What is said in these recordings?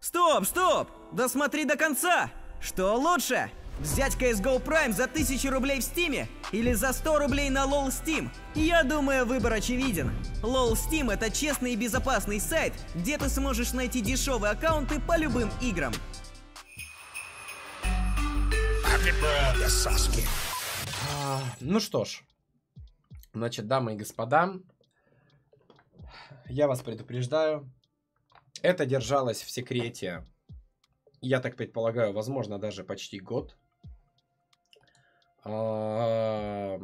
Стоп, стоп! Досмотри до конца! Что лучше? Взять CSGO Prime за 1000 рублей в Стиме или за 100 рублей на LOL Steam? Я думаю, выбор очевиден. LOL Steam — это честный и безопасный сайт, где ты сможешь найти дешевые аккаунты по любым играм. Ну что ж, значит, дамы и господа, я вас предупреждаю, это держалось в секрете, я так предполагаю, возможно, даже почти год. Год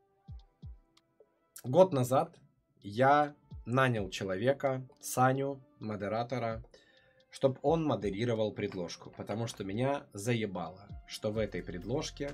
назад я нанял человека, Саню, модератора, чтобы он модерировал предложку, потому что меня заебало, что в этой предложке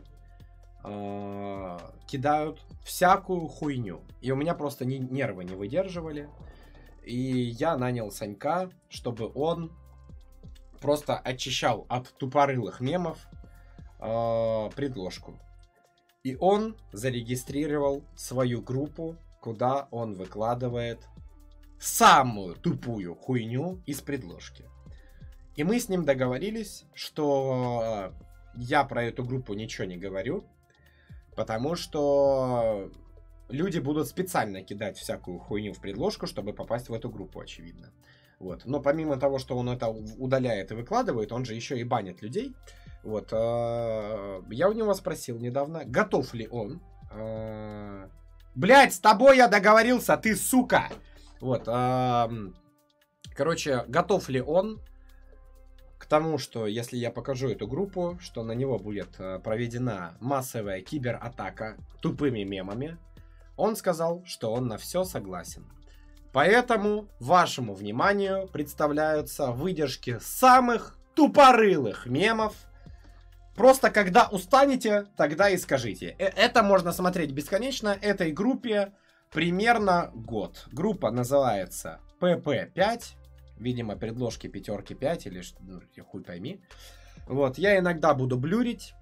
кидают всякую хуйню. И у меня просто нервы не выдерживали. И я нанял Санька, чтобы он просто очищал от тупорылых мемов предложку. И он зарегистрировал свою группу, куда он выкладывает самую тупую хуйню из предложки. И мы с ним договорились, что я про эту группу ничего не говорю, потому что люди будут специально кидать всякую хуйню в предложку, чтобы попасть в эту группу, очевидно. Вот. Но помимо того, что он это удаляет и выкладывает, он же еще и банит людей. Вот. Я у него спросил недавно, готов ли он. Блять, с тобой я договорился, ты сука! Вот. Короче, готов ли он к тому, что если я покажу эту группу, что на него будет проведена массовая кибератака тупыми мемами. Он сказал, что он на все согласен. Поэтому вашему вниманию представляются выдержки самых тупорылых мемов. Просто когда устанете, тогда и скажите. Это можно смотреть бесконечно. Этой группе примерно год. Группа называется PP5. Видимо, предложки пятерки 5 или ну, хуй пойми. Вот, я иногда буду блюрить.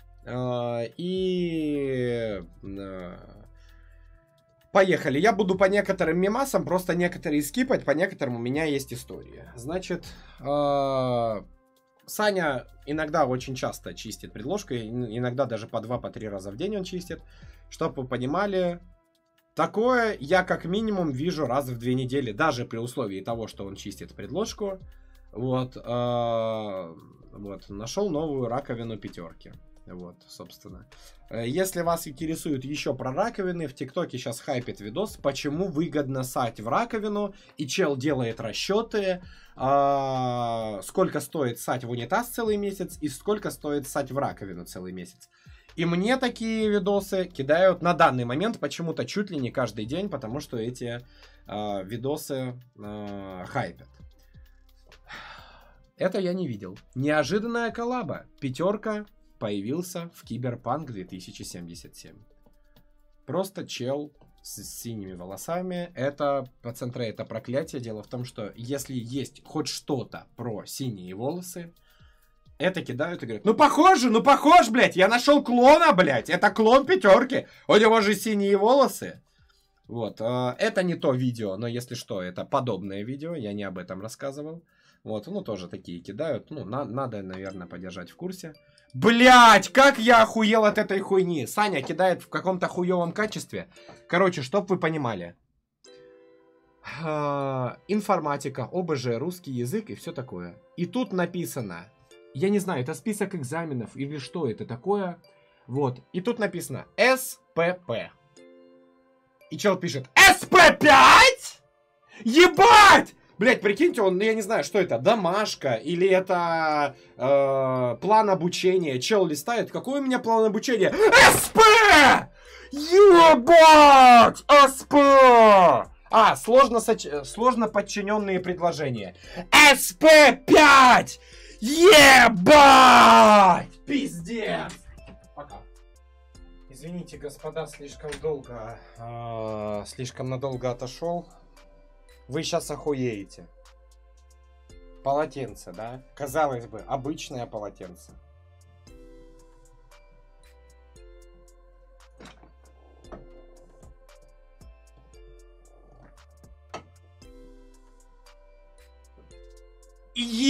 Поехали. Я буду по некоторым мемасам, просто некоторые скипать, по некоторым у меня есть история. Значит, Саня иногда очень часто чистит предложку, иногда даже по 2-3 раза в день он чистит. Чтобы вы понимали, такое я как минимум вижу раз в 2 недели, даже при условии того, что он чистит предложку. Вот, вот, нашел новую раковину пятерки. Вот, собственно. Если вас интересует еще про раковины, в ТикТоке сейчас хайпит видос, почему выгодно ссать в раковину, и чел делает расчеты, сколько стоит ссать в унитаз целый месяц, и сколько стоит ссать в раковину целый месяц. И мне такие видосы кидают на данный момент почему-то чуть ли не каждый день, потому что эти видосы хайпят. Это я не видел. Неожиданная коллаба. Пятерка появился в Киберпанк 2077. Просто чел с синими волосами. Это, пацаны, это проклятие. Дело в том, что если есть хоть что-то про синие волосы, это кидают и говорят, ну похож, блядь, я нашел клона, блядь, это клон пятерки, у него же синие волосы. Вот, это не то видео, но если что, это подобное видео, я не об этом рассказывал. Вот, ну тоже такие кидают, ну надо, наверное, подержать в курсе. Блять, как я охуел от этой хуйни. Саня кидает в каком-то хуевом качестве. Короче, чтоб вы понимали. Информатика, ОБЖ, русский язык и все такое. И тут написано, я не знаю, это список экзаменов или что это такое. Вот, и тут написано СПП. И чел пишет СП5? Ебать! Блять, прикиньте, он, я не знаю, что это, домашка или это план обучения. Чел листает, какой у меня план обучения? СП! Ебать! СП! Сложно подчиненные предложения. СП5! Ебать! Пиздец! Пока. Извините, господа, слишком надолго отошел. Вы сейчас охуеете. Полотенце, да? Казалось бы, обычное полотенце.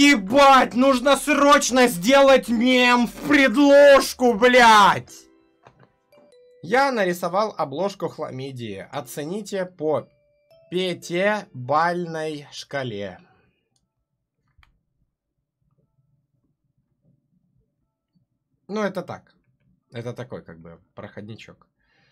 Ебать, нужно срочно сделать мем в предложку, блядь! Я нарисовал обложку хламидии. Оцените по пятибалльной шкале. Ну, это так. Это такой, как бы, проходничок.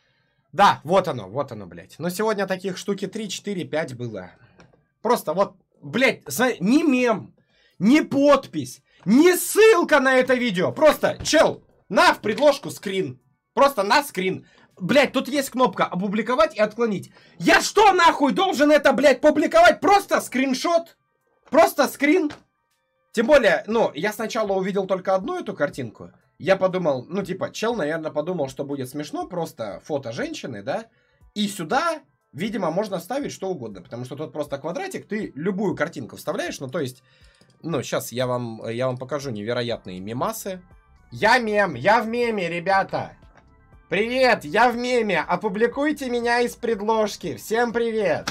Да, вот оно, блядь. Но сегодня таких штуки 3, 4, 5 было. Просто вот, блядь, ни мем, ни подпись, ни ссылка на это видео. Просто, чел, на в предложку скрин. Просто на скрин. Блядь, тут есть кнопка опубликовать и отклонить. Я что нахуй должен это, блядь, публиковать? Просто скриншот? Просто скрин? Тем более, ну, я сначала увидел только одну эту картинку. Я подумал, ну, типа, чел, наверное, подумал, что будет смешно. Просто фото женщины, да? И сюда, видимо, можно ставить что угодно. Потому что тут просто квадратик, ты любую картинку вставляешь. Ну, то есть, ну, сейчас я вам покажу невероятные мемасы. Я мем, я в меме, ребята. Привет, я в меме, опубликуйте меня из предложки, всем привет.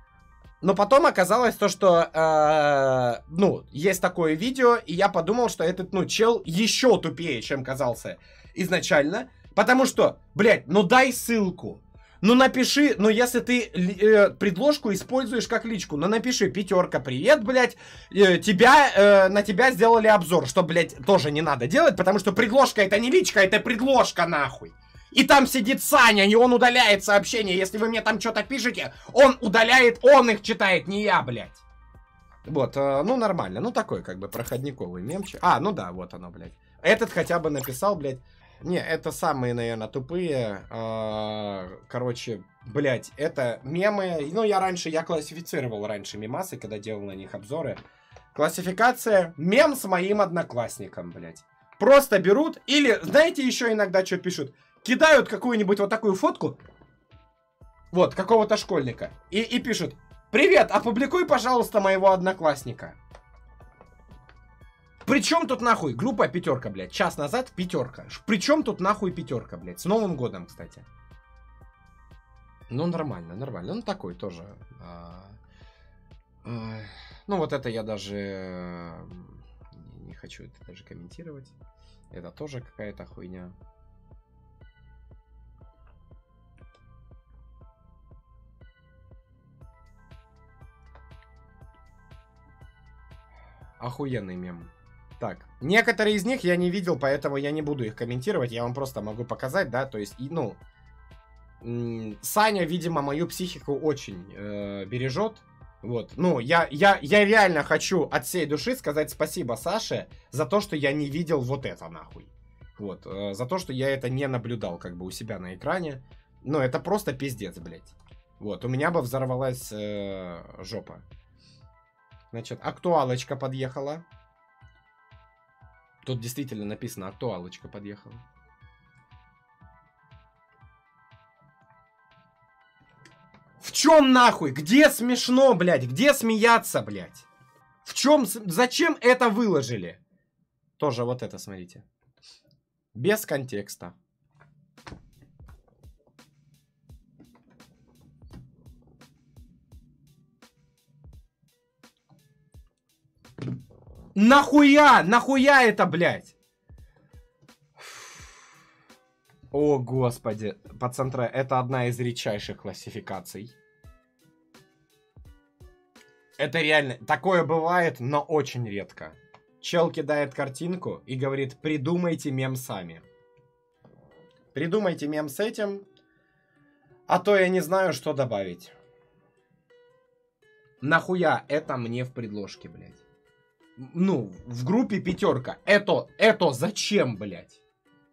Но потом оказалось то, что, ну, есть такое видео, и я подумал, что этот, ну, чел еще тупее, чем казался изначально. Потому что, блядь, ну дай ссылку. Ну напиши, ну если ты предложку используешь как личку, ну напиши: пятерка, привет, блядь, на тебя сделали обзор, что, блядь, тоже не надо делать, потому что предложка это не личка, это предложка, нахуй. И там сидит Саня, и он удаляет сообщения. Если вы мне там что-то пишете, он удаляет, он их читает, не я, блядь. Вот, ну нормально. Ну такой, как бы, проходниковый мемчик. А, ну да, вот оно, блядь. Этот хотя бы написал, блядь. Не, это самые, наверное, тупые. Короче, блядь, это мемы. Ну, я классифицировал раньше мемасы, когда делал на них обзоры. Классификация: мем с моим одноклассником, блядь. Просто берут, или, знаете, еще иногда что пишут? Кидают какую-нибудь вот такую фотку, вот, какого-то школьника, и пишут: привет, опубликуй, пожалуйста, моего одноклассника. Причем тут нахуй глупая пятерка, блядь, час назад пятерка. Причем тут нахуй пятерка, блядь, с Новым годом, кстати. Ну, нормально, нормально, ну, такой тоже. Ну, вот это я даже не хочу это даже комментировать. Это тоже какая-то хуйня. Охуенный мем. Так, некоторые из них я не видел, поэтому я не буду их комментировать. Я вам просто могу показать, да, то есть, ну, Саня, видимо, мою психику очень бережет. Вот, ну, я реально хочу от всей души сказать спасибо Саше за то, что я не видел вот это, нахуй. Вот, за то, что я это не наблюдал, как бы, у себя на экране. Ну, это просто пиздец, блядь. Вот, у меня бы взорвалась жопа. Значит, актуалочка подъехала. Тут действительно написано: актуалочка подъехала. В чем нахуй? Где смешно, блядь? Где смеяться, блядь? В чем? Зачем это выложили? Тоже вот это, смотрите. Без контекста. Нахуя? Нахуя это, блядь? О, господи. Пацантры, это одна из редчайших классификаций. Это реально... Такое бывает, но очень редко. Чел кидает картинку и говорит: придумайте мем сами. Придумайте мем с этим, а то я не знаю, что добавить. Нахуя это мне в предложке, блядь? Ну, в группе пятерка. Это зачем, блядь?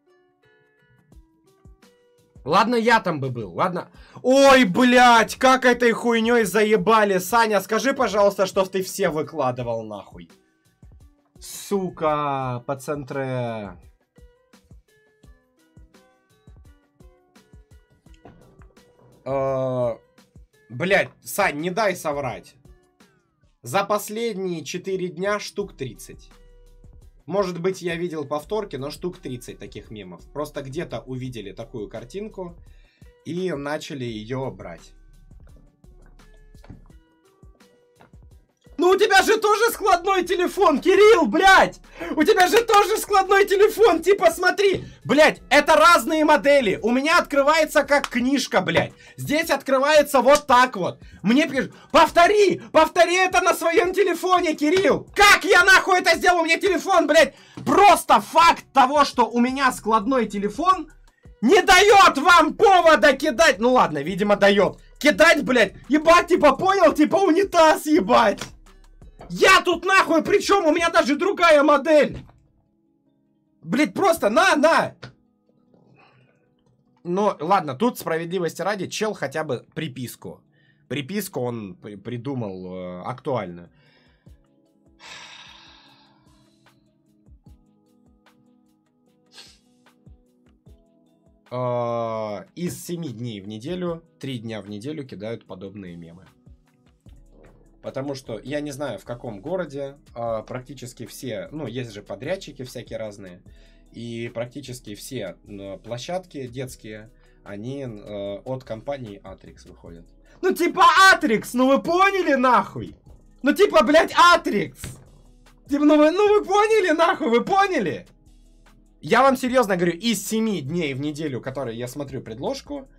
Ладно, я там бы был, ладно. Ой, блядь, как этой хуйней заебали. Саня, скажи, пожалуйста, что ты все выкладывал, нахуй. Сука, пацантры. Блядь, Сань, не дай соврать. За последние 4 дня штук 30. Может быть, я видел повторки, но штук 30 таких мемов. Просто где-то увидели такую картинку и начали ее брать. Ну тебя же тоже складной телефон, Кирилл, блядь! У тебя же тоже складной телефон, типа, смотри! Блядь, это разные модели. У меня открывается как книжка, блядь. Здесь открывается вот так вот. Мне пишут, повтори это на своем телефоне, Кирилл! Как я нахуй это сделал? У меня телефон, блядь! Просто факт того, что у меня складной телефон, не дает вам повода кидать. Ну ладно, видимо, дает. Кидать, блядь, ебать, типа, понял? Типа унитаз, ебать. Я тут нахуй, причем у меня даже другая модель. Блядь, просто на. Ну, ладно, тут справедливости ради, чел хотя бы приписку. Приписку он придумал актуально. Из 7 дней в неделю, 3 дня в неделю кидают подобные мемы. Потому что я не знаю, в каком городе практически все, ну, есть же подрядчики всякие разные, и практически все площадки детские, они от компании Atrix выходят. Ну, типа Atrix, ну вы поняли, нахуй? Ну, типа, блядь, Atrix! Типа, ну вы поняли, нахуй, вы поняли? Я вам серьезно говорю, из 7 дней в неделю, которые я смотрю предложку,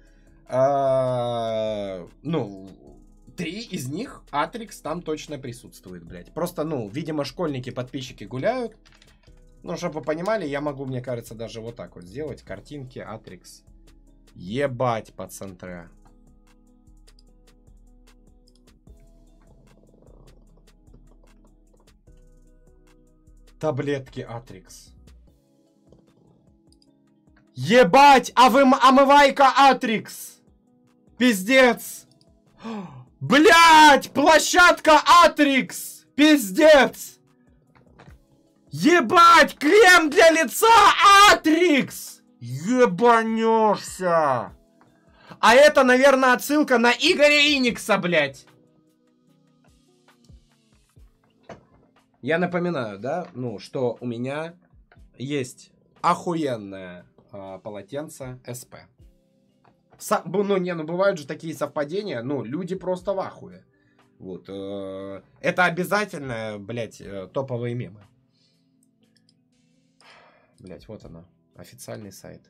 ну, 3 из них Atrix там точно присутствует, блядь. Просто, ну, видимо, школьники-подписчики гуляют. Ну, чтобы вы понимали, я могу, мне кажется, даже вот так вот сделать. Картинки Atrix. Ебать, пацантря. Таблетки Atrix. Ебать, омывайка Atrix. Пиздец. Блять, площадка Atrix. Пиздец. Ебать, крем для лица Atrix. Ебанешься. А это, наверное, отсылка на Игоря Иникса, блять. Я напоминаю, да, ну, что у меня есть охуенное полотенце СП. Ну, бывают же такие совпадения, ну, люди просто в ахуе. Вот. Это обязательно, блядь, топовые мемы. Блядь, вот оно. Официальный сайт.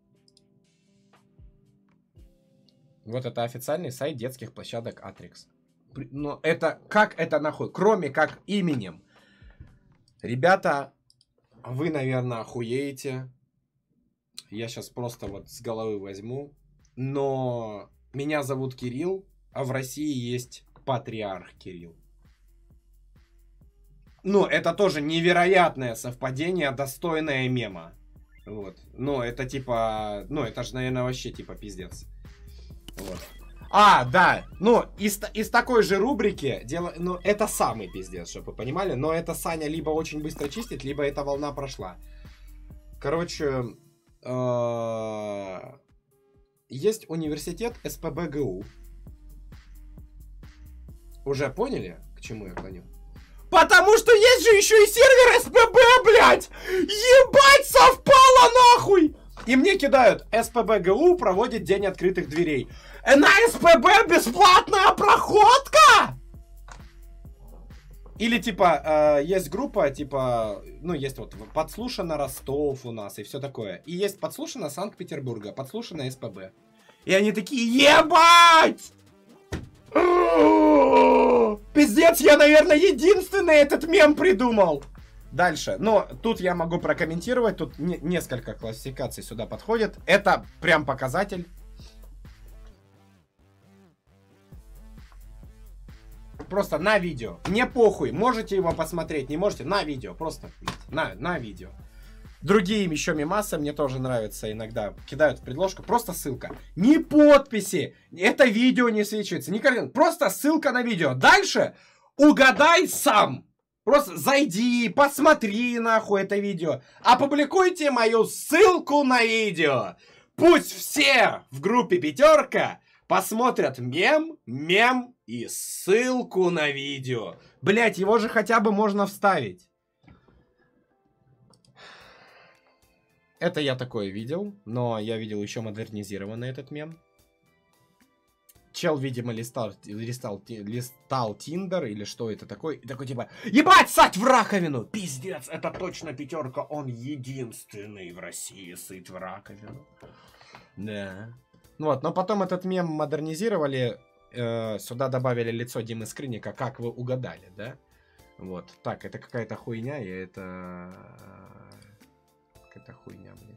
Вот это официальный сайт детских площадок Atrix. Но это, как это нахуй? Кроме как именем. Ребята, вы, наверное, охуеете. Я сейчас просто вот с головы возьму. Но меня зовут Кирилл, а в России есть патриарх Кирилл. Ну, это тоже невероятное совпадение, достойное мема. Вот. Ну, это типа... Ну, это же, наверное, вообще типа пиздец. Вот. А, да. Ну, из такой же рубрики... Ну, это самый пиздец, чтобы вы понимали. Но это Саня либо очень быстро чистит, либо эта волна прошла. Короче... Есть университет СПбГУ. Уже поняли, к чему я клоню? Потому что есть же еще и сервер СПб, блядь! Ебать, совпало нахуй! И мне кидают, СПбГУ проводит день открытых дверей. На СПб бесплатная проходка! Или типа, есть группа, типа, ну есть вот подслушано Ростов у нас и все такое. И есть подслушано Санкт-Петербурга, подслушано СПб. И они такие, ебать! Пиздец, я, наверное, единственный этот мем придумал. Дальше. Но тут я могу прокомментировать. Тут несколько классификаций сюда подходит. Это прям показатель. Просто на видео. Мне похуй. Можете его посмотреть, не можете. На видео. Просто на видео. Другие еще мемасы мне тоже нравятся иногда. Кидают в предложку. Просто ссылка. Ни подписи. Это видео не свечивается. Ни картинка. Просто ссылка на видео. Дальше угадай сам. Просто зайди, посмотри нахуй это видео. Опубликуйте мою ссылку на видео. Пусть все в группе Пятерка посмотрят мем и ссылку на видео. Блять, его же хотя бы можно вставить. Это я такое видел, но я видел еще модернизированный этот мем. Чел, видимо, листал Тиндер или что это такое. И такой типа, ебать, сать в раковину! Пиздец, это точно пятерка. Он единственный в России сыт в раковину. Да. Вот, но потом этот мем модернизировали. Сюда добавили лицо Димы Скрынника. Как вы угадали, да? Вот. Так, это какая-то хуйня, и это... Какая-то хуйня, блядь.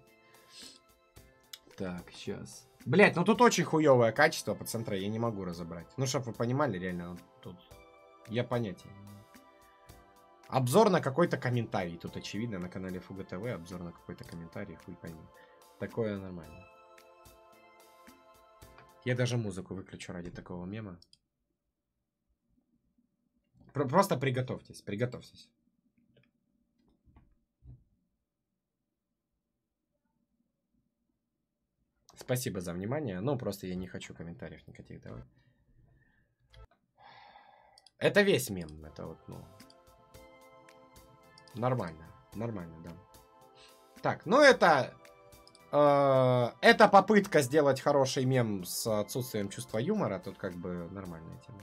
Так, сейчас... Блять, ну тут очень хуевое качество по центру, я не могу разобрать. Ну, чтоб вы понимали, реально, тут я понятия не имею. Обзор на какой-то комментарий. Тут очевидно на канале Фуга ТВ обзор на какой-то комментарий, хуй пойми. Такое нормально. Я даже музыку выключу ради такого мема. Просто приготовьтесь, приготовьтесь. Спасибо за внимание. Ну, просто я не хочу комментариев никаких давать. Это весь мем. Это вот, ну... Нормально. Нормально, да. Так, ну это... это попытка сделать хороший мем с отсутствием чувства юмора. Тут как бы нормальная тема.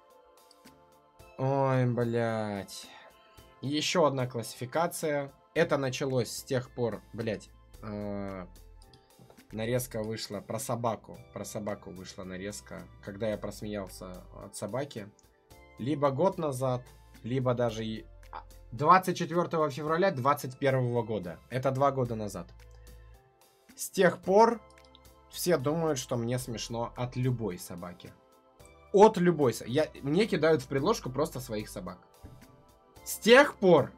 Ой, блядь. Еще одна классификация. Это началось с тех пор, блядь... нарезка вышла про собаку. Про собаку вышла нарезка, когда я просмеялся от собаки. Либо год назад, либо даже и 24 февраля 2021 года. Это 2 года назад. С тех пор все думают, что мне смешно от любой собаки. От любой собаки. Мне кидают в предложку просто своих собак. С тех пор.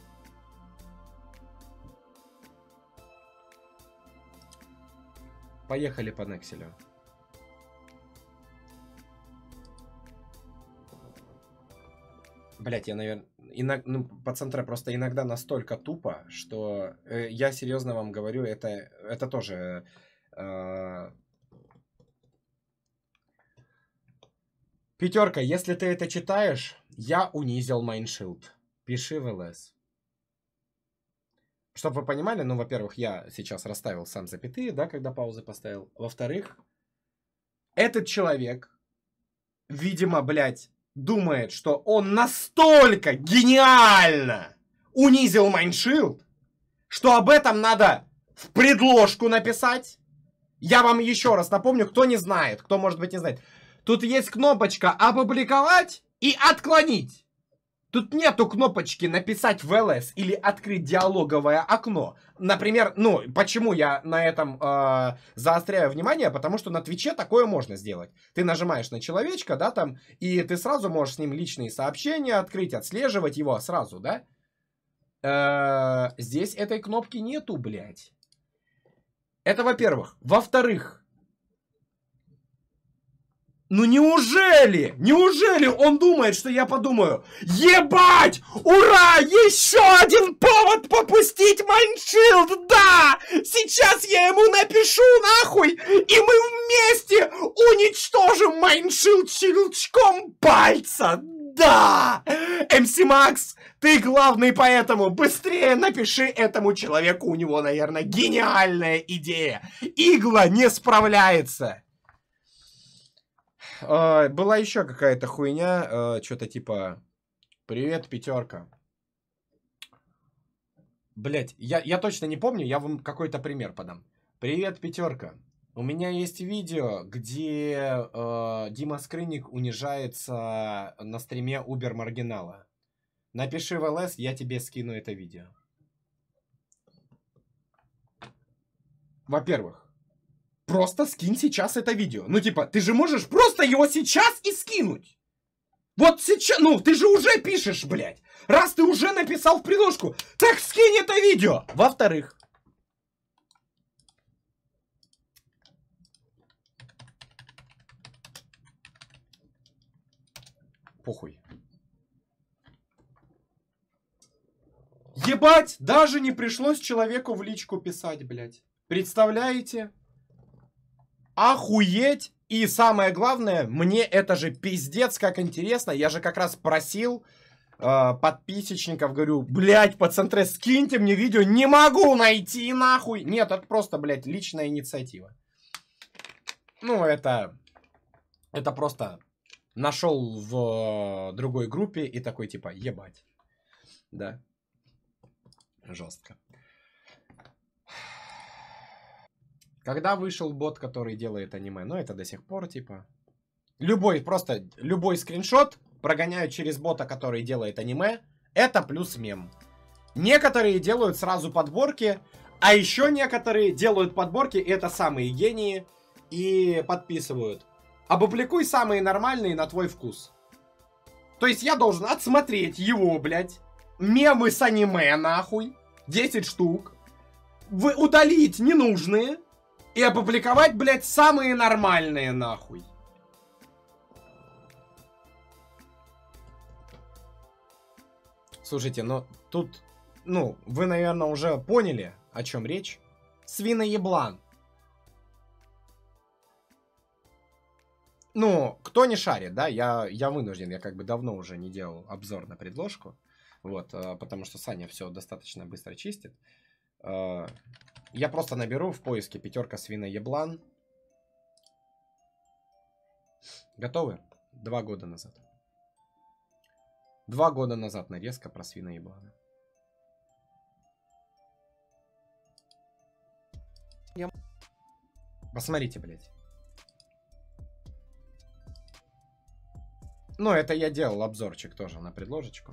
Поехали по Некселю. Блять, я, наверное... Ну, по центре просто иногда настолько тупо, что... я серьезно вам говорю, это тоже... Пятерка, если ты это читаешь, я унизил Майншилд. Пиши в ЛС. Чтобы вы понимали, ну, во-первых, я сейчас расставил сам запятые, да, когда паузы поставил. Во-вторых, этот человек, видимо, блядь, думает, что он настолько гениально унизил Майншилд, что об этом надо в предложку написать. Я вам еще раз напомню, кто не знает, кто, может быть, не знает. Тут есть кнопочка «Опубликовать» и «Отклонить». Тут нету кнопочки «Написать в ЛС» или «Открыть диалоговое окно». Например, ну, почему я на этом заостряю внимание? Потому что на Твиче такое можно сделать. Ты нажимаешь на человечка, да, там, и ты сразу можешь с ним личные сообщения открыть, отслеживать его сразу, да? Здесь этой кнопки нету, блядь. Это во-первых. Во-вторых, ну неужели? Неужели он думает, что я подумаю: ебать! Ура! Еще один повод попустить Майншилд! Да! Сейчас я ему напишу нахуй, и мы вместе уничтожим Майншилд щелчком пальца! Да! МС Макс, ты главный поэтому. Быстрее напиши этому человеку, у него, наверное, гениальная идея. Игла не справляется. Была еще какая-то хуйня, что-то типа «Привет, пятерка». Блять, я точно не помню, я вам какой-то пример подам. «Привет, пятерка. У меня есть видео, где Дима Скрынник унижается на стриме Убер Маргинала. Напиши в ЛС, я тебе скину это видео». Во-первых, просто скинь сейчас это видео. Ну, типа, ты же можешь просто его сейчас и скинуть. Вот сейчас, ну, ты же уже пишешь, блядь. Раз ты уже написал в предложку, так скинь это видео. Во-вторых, похуй. Ебать, даже не пришлось человеку в личку писать, блядь. Представляете? Охуеть! И самое главное, мне это же пиздец как интересно. Я же как раз просил подписчиков, говорю: блять, по центре скиньте мне видео. Не могу найти, нахуй. Нет, это просто, блять, личная инициатива. Ну, это Это просто нашел в другой группе и такой типа, ебать. Да. Жестко. Когда вышел бот, который делает аниме? Ну, это до сих пор, типа... Любой скриншот прогоняют через бота, который делает аниме. Это плюс мем. Некоторые делают сразу подборки, а еще некоторые делают подборки, и это самые гении, и подписывают. Опубликуй самые нормальные на твой вкус. То есть я должен отсмотреть его, блядь, мемы с аниме, нахуй, 10 штук, удалить ненужные и опубликовать, блядь, самые нормальные, нахуй. Слушайте, ну тут, ну, вы, наверное, уже поняли, о чем речь. Свиноеблан. Ну, кто не шарит, да, я вынужден, я как бы давно уже не делал обзор на предложку. Вот, потому что Саня все достаточно быстро чистит. Я просто наберу в поиске пятерка свиноеблан. Готовы? 2 года назад. 2 года назад нарезка про свиноеблана. Посмотрите, блядь. Ну, это я делал обзорчик тоже на предложечку.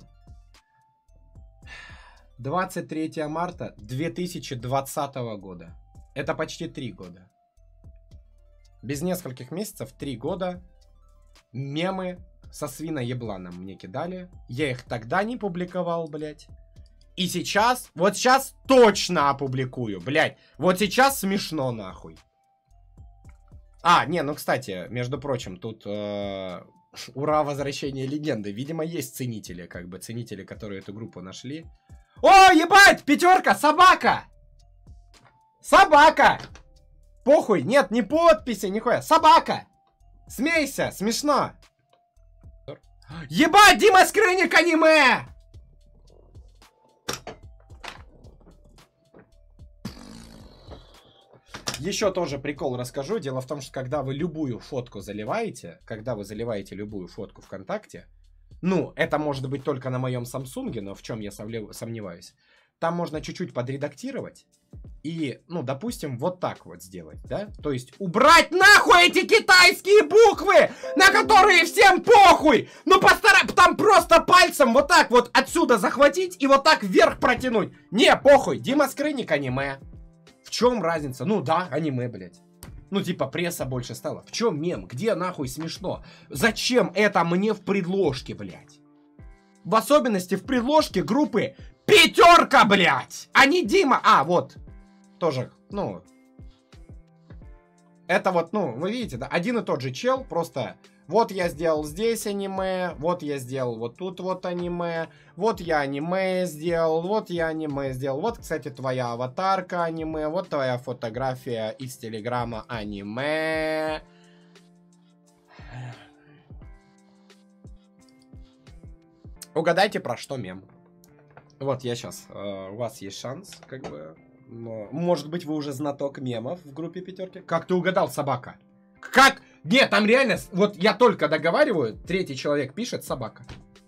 23 марта 2020 года. Это почти 3 года. Без нескольких месяцев 3 года мемы со свиноебланом мне кидали. Я их тогда не публиковал, блядь. И сейчас, вот сейчас точно опубликую, блядь. Вот сейчас смешно, нахуй. А, не, ну, кстати, между прочим, тут... ура, возвращение легенды. Видимо, есть ценители, как бы, ценители, которые эту группу нашли. О, ебать, пятерка, собака! Собака! Похуй, нет, не подписи, нихуя. Собака! Смейся, смешно. Ебать, Дима Скрынник аниме! Еще тоже прикол расскажу. Дело в том, что когда вы любую фотку заливаете, когда вы заливаете любую фотку ВКонтакте, ну, это может быть только на моем Самсунге, но в чем я сомневаюсь, там можно чуть-чуть подредактировать и, ну, допустим, вот так вот сделать, да? То есть убрать нахуй эти китайские буквы, на которые всем похуй! Ну, постарайся там просто пальцем вот так вот отсюда захватить и вот так вверх протянуть. Не, похуй, Дима Скрынник аниме. В чем разница? Ну да, аниме, блядь. Ну типа пресса больше стала. В чем мем? Где нахуй смешно? Зачем это мне в предложке, блядь? В особенности в предложке группы пятерка, блядь! А не Дима. А, вот. Тоже, ну... Это вот, ну, вы видите, да? Один и тот же чел, просто... Вот я сделал здесь аниме, вот я сделал вот тут вот аниме, вот я аниме сделал, вот я аниме сделал. Вот, кстати, твоя аватарка аниме, вот твоя фотография из Телеграма аниме. Угадайте, про что мем. Вот я сейчас, у вас есть шанс, как бы, но, может быть, вы уже знаток мемов в группе пятерки. Как ты угадал, собака? Как? Нет, там реально, вот я только договариваю, третий человек пишет собака.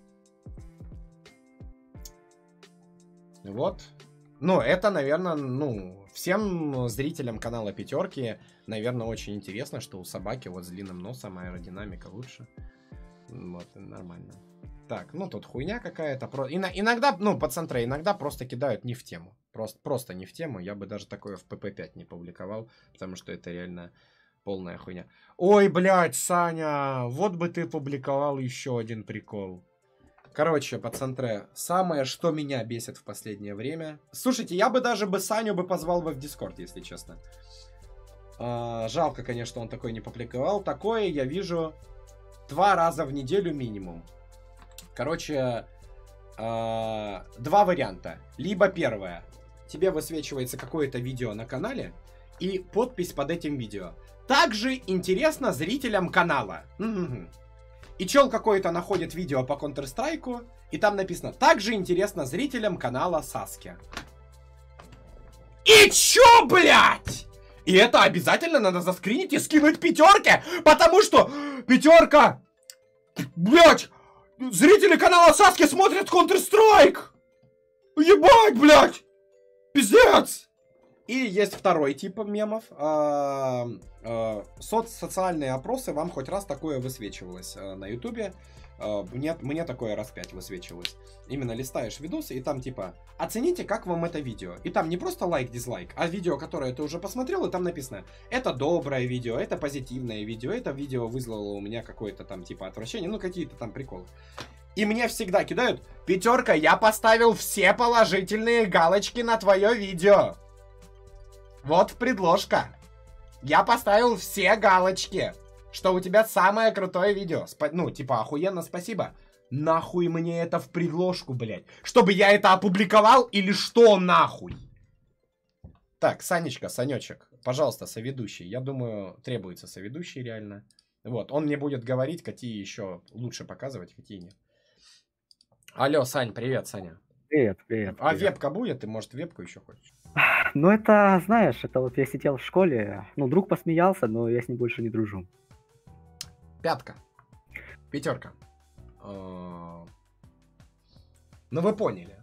Вот. Ну, это, наверное, ну, всем зрителям канала пятерки, наверное, очень интересно, что у собаки вот с длинным носом аэродинамика лучше. Вот, нормально. Так, ну, тут хуйня какая-то. Иногда, ну, пацантры, иногда просто кидают не в тему. Просто не в тему. Я бы даже такое в pp5 не публиковал, потому что это реально... полная хуйня. Ой, блядь, Саня, вот бы ты публиковал еще один прикол. Короче, пацантры, самое, что меня бесит в последнее время... Слушайте, я бы даже Саню позвал бы в Дискорд, если честно. Жалко, конечно, он такой не публиковал. Такое я вижу 2 раза в неделю минимум. Короче, 2 варианта. Либо первое. Тебе высвечивается какое-то видео на канале и подпись под этим видео. Также интересно зрителям канала. И чел какой-то находит видео по Counter-Strike, и там написано: также интересно зрителям канала Саски. И чё, блядь? И это обязательно надо заскринить и скинуть пятерке, потому что пятерка, блять, зрители канала Саски смотрят Counter-Strike. Ебать, блять, пиздец. И есть второй тип мемов. Социальные опросы, вам хоть раз такое высвечивалось на ютубе. Мне такое раз 5 высвечивалось. Именно листаешь видосы, и там типа оцените, как вам это видео. И там не просто лайк-дизлайк, а видео, которое ты уже посмотрел, и там написано: это доброе видео, это позитивное видео, это видео вызвало у меня какое-то там типа отвращение, ну какие-то там приколы. И мне всегда кидают: пятерка, я поставил все положительные галочки на твое видео. Вот предложка. Я поставил все галочки, что у тебя самое крутое видео. Ну, типа, охуенно, спасибо. Нахуй мне это в предложку, блядь? Чтобы я это опубликовал или что нахуй? Так, Санечка, Санечек, пожалуйста, соведущий. Я думаю, требуется соведущий реально. Вот, он мне будет говорить, какие еще лучше показывать, какие нет. Алло, Сань, привет, Саня. Привет, привет. А привет. вебка будет? Ты, может, вебку еще хочешь? Ну это, знаешь, это вот я сидел в школе, ну друг посмеялся, но я с ним больше не дружу. Пятка. Пятерка. Ну вы поняли.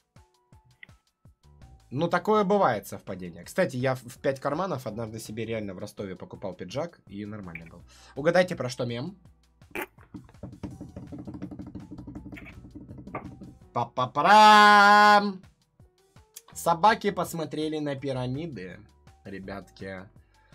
Ну такое бывает совпадение. Кстати, я в 5 карманов однажды себе реально в Ростове покупал пиджак и нормально был. Угадайте, про что мем? Па-па-парам! Собаки посмотрели на пирамиды, ребятки.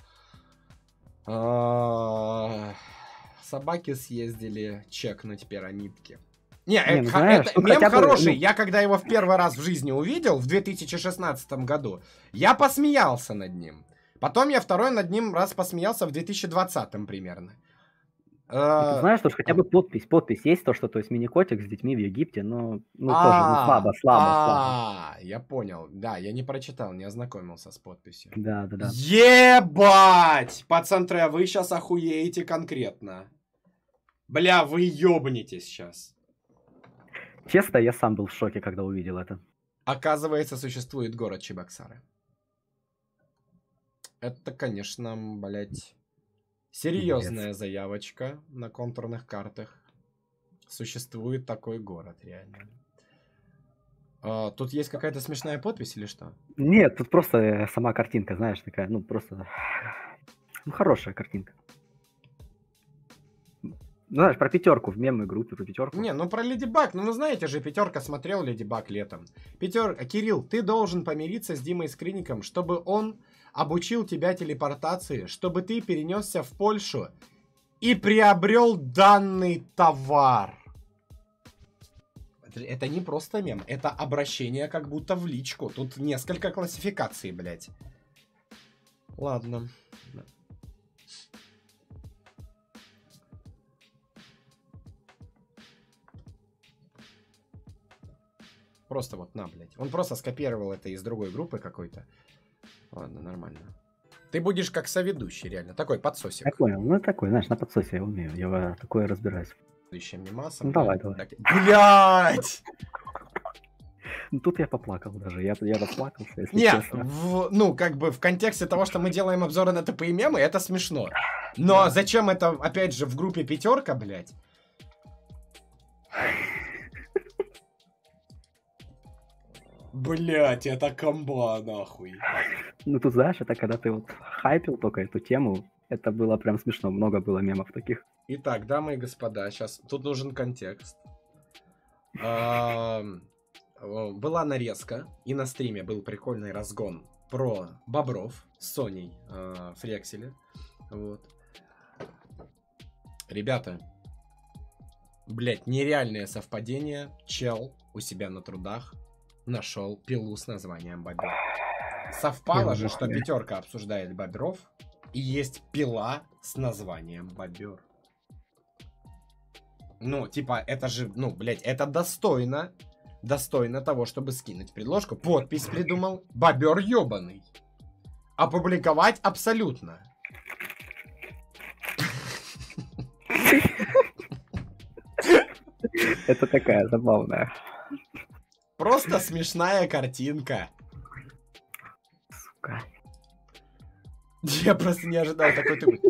Собаки съездили чекнуть пирамидки. Не, ну, знаешь, это мем хороший. Я когда его в первый раз в жизни увидел, в 2016 году, я посмеялся над ним. Потом я второй над ним раз посмеялся в 2020 примерно. Ты знаешь, что хотя бы подпись есть то, что, то есть, мини-котик с детьми в Египте, но тоже слабо. Я понял. Да, я не прочитал, не ознакомился с подписью. Да. Ебать! Пацантры, вы сейчас охуеете конкретно. Бля, вы ёбнетесь сейчас. Честно, я сам был в шоке, когда увидел это. Оказывается, существует город Чебоксары. Это, конечно, блядь, серьезная заявочка на контурных картах. Существует такой город, реально. Тут есть какая-то смешная подпись или что? Нет, тут просто сама картинка, знаешь, такая, ну просто... Ну, хорошая картинка. Ну, знаешь, про пятерку в мемной группе, про пятерку. Не, ну про Леди Баг, ну знаете же, пятерка смотрел Леди Баг летом. Кирилл, ты должен помириться с Димой Скринником, чтобы он обучил тебя телепортации, чтобы ты перенесся в Польшу и приобрел данный товар. Это не просто мем, это обращение как будто в личку. Тут несколько классификаций, блядь. Ладно. Просто вот на, блядь. Он просто скопировал это из другой группы какой-то. Ладно, нормально. Ты будешь как соведущий, реально. Такой подсосик. Я понял. Ну, такой, знаешь, на подсосе я умею. Я такое разбираюсь. Мимасом, ну, давай. Блядь! Ну, тут я поплакал даже. Я расплакался, если Нет, честно. ну, как бы в контексте того, что мы делаем обзоры на ТП и мемы, это смешно. Но зачем это, опять же, в группе пятерка, блядь? Блять, это комба, нахуй. Ну, тут, знаешь, это когда ты вот хайпил только эту тему, это было прям смешно, много было мемов таких. Итак, дамы и господа, сейчас тут нужен контекст. Была нарезка, и на стриме был прикольный разгон про бобров с Соней Фрекселе. Вот. Ребята, блять, нереальное совпадение. Чел у себя на трудах нашел пилу с названием бобер. Совпало же, что пятерка обсуждает бобров, и есть пила с названием бобер. Ну, типа, это же, ну, блять, это достойно того, чтобы скинуть предложку. Подпись придумал бобер ёбаный. Опубликовать абсолютно. Это такая забавная. Просто смешная картинка. Сука. Я просто не ожидал такой тупой.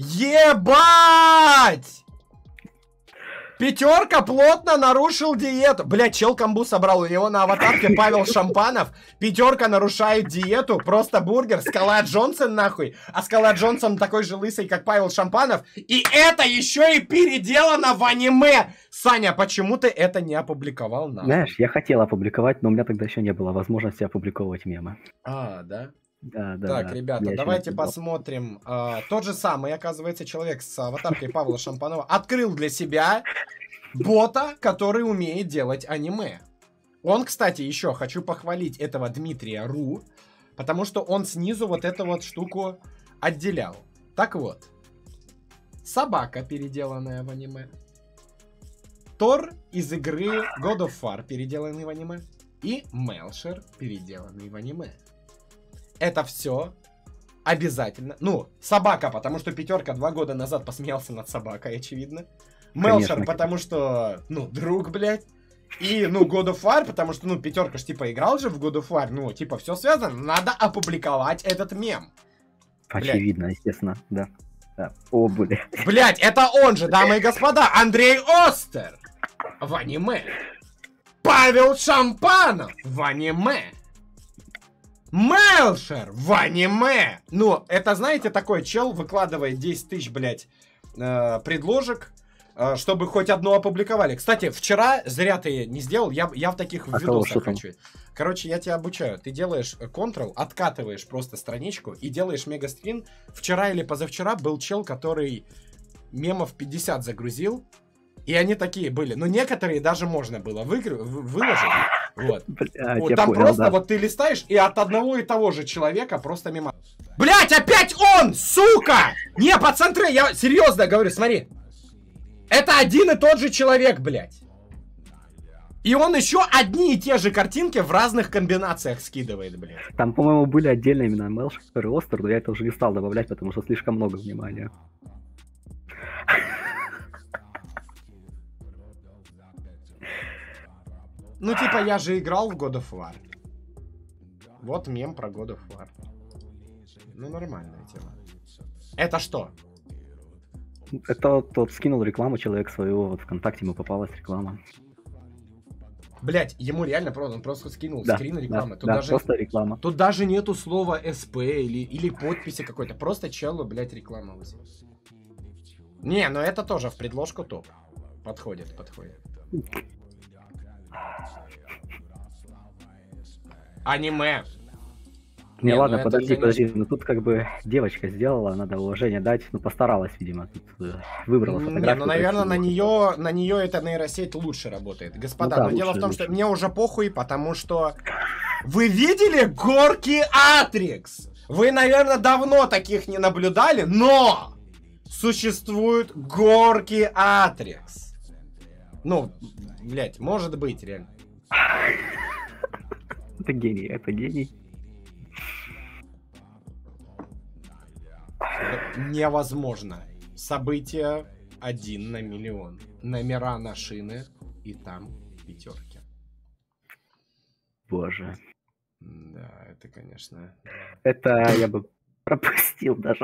Ебать! Пятерка плотно нарушил диету. Блять, чел камбу собрал. У него на аватарке Павел Шампанов. Пятерка нарушает диету. Просто бургер. Скала Джонсон нахуй. А Скала Джонсон такой же лысый, как Павел Шампанов. И это еще и переделано в аниме. Саня, почему ты это не опубликовал нахуй? Знаешь, я хотел опубликовать, но у меня тогда еще не было возможности опубликовать мемы. А, да? Да. Так, ребята, давайте посмотрим. Тот же самый, оказывается, человек с аватаркой Павла Шампанова открыл для себя бота, который умеет делать аниме. Он, кстати, еще хочу похвалить этого Дмитрия Ру, потому что он снизу вот эту вот штуку отделял. Так вот. Собака, переделанная в аниме. Тор из игры God of War, переделанный в аниме. И Мелшер, переделанный в аниме. Это все обязательно. Ну, собака, потому что пятерка 2 года назад посмеялся над собакой, очевидно. Мелшер, потому что, ну, друг, блядь. И, ну, God of War, потому что, ну, пятерка ж, типа, играл же в God of War. Ну, типа, все связано. Надо опубликовать этот мем. Очевидно, блядь. Естественно, да. О, блядь. Блядь, это он же, дамы и господа, Андрей Остер в аниме. Павел Шампанов в аниме. Мелшер в аниме. Ну, это, знаете, такой чел выкладывает 10 тысяч, блядь, предложек, чтобы хоть одну опубликовали. Кстати, вчера, зря ты не сделал, я в таких видосах хочу. Короче, я тебя обучаю. Ты делаешь Ctrl, откатываешь просто страничку и делаешь мегаскрин. Вчера или позавчера был чел, который мемов 50 загрузил. И они такие были. Но некоторые даже можно было выложить. Вот. Вот там понял, просто, да. Вот ты листаешь, и от одного и того же человека просто мимо. Блять, опять он, сука! Не, пацан, я серьезно говорю, смотри. Это один и тот же человек, блять. И он еще одни и те же картинки в разных комбинациях скидывает, блядь. Там, по-моему, были отдельно именно Мелшер и Остер, но я это уже не стал добавлять, потому что слишком много внимания. Ну, типа, я же играл в God of War. Вот мем про God of War. Ну, нормальная тема. Это что? Это тот скинул рекламу человек свою, вот ВКонтакте ему попалась реклама. Блять, ему реально просто, он просто скинул скрин рекламы. Тут даже, просто реклама. Тут даже нету слова СП или подписи какой-то. Просто челу, блять, реклама. Не, но это тоже в предложку топ. Подходит. Аниме. Не, ладно, подожди, ну тут как бы девочка сделала, надо уважение дать, ну постаралась, видимо, тут выбрала фотографию. Не, ну, наверное, на нее эта нейросеть лучше работает. Господа, ну, да, но дело в том, что мне уже похуй, потому что вы видели горки Атрикс? Вы, наверное, давно таких не наблюдали, но существуют горки Атрикс. Ну, блять, может быть, реально. Это гений. Невозможно. Событие 1 на миллион. Номера на шины, и там пятерки. Боже. Да, это, конечно... Это я бы пропустил даже.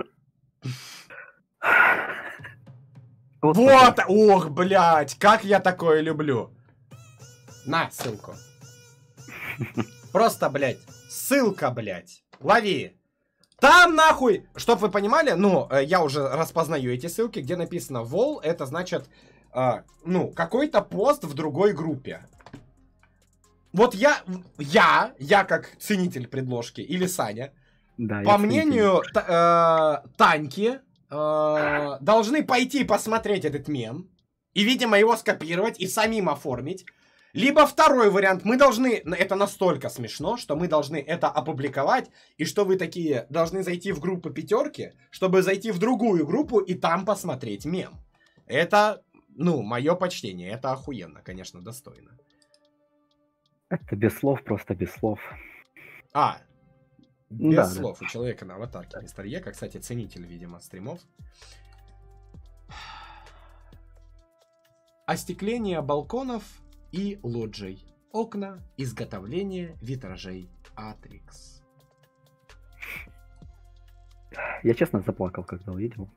Вот! Ох, блядь! Как я такое люблю! На, ссылку. Просто, блядь. Ссылка, блядь. Лови. Там нахуй, чтоб вы понимали, ну, я уже распознаю эти ссылки, где написано вол, это значит, ну, какой-то пост в другой группе. Вот я как ценитель предложки, или Саня, да, по мнению Таньки, должны пойти посмотреть этот мем, и, видимо, его скопировать и самим оформить. Либо второй вариант, мы должны, это настолько смешно, что мы должны это опубликовать, и что вы такие должны зайти в группу пятерки, чтобы зайти в другую группу и там посмотреть мем. Это, ну, мое почтение, это охуенно, конечно, достойно. Это без слов, просто без слов. Без слов. У человека на аватарке мистер Ека, кстати, ценитель, видимо, стримов. Остекление балконов и лоджий. Окна. Изготовление витражей Атрикс. Я честно заплакал, когда увидел.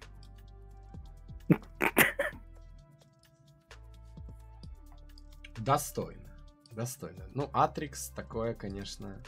Достойно. Достойно. Ну, Атрикс такое, конечно...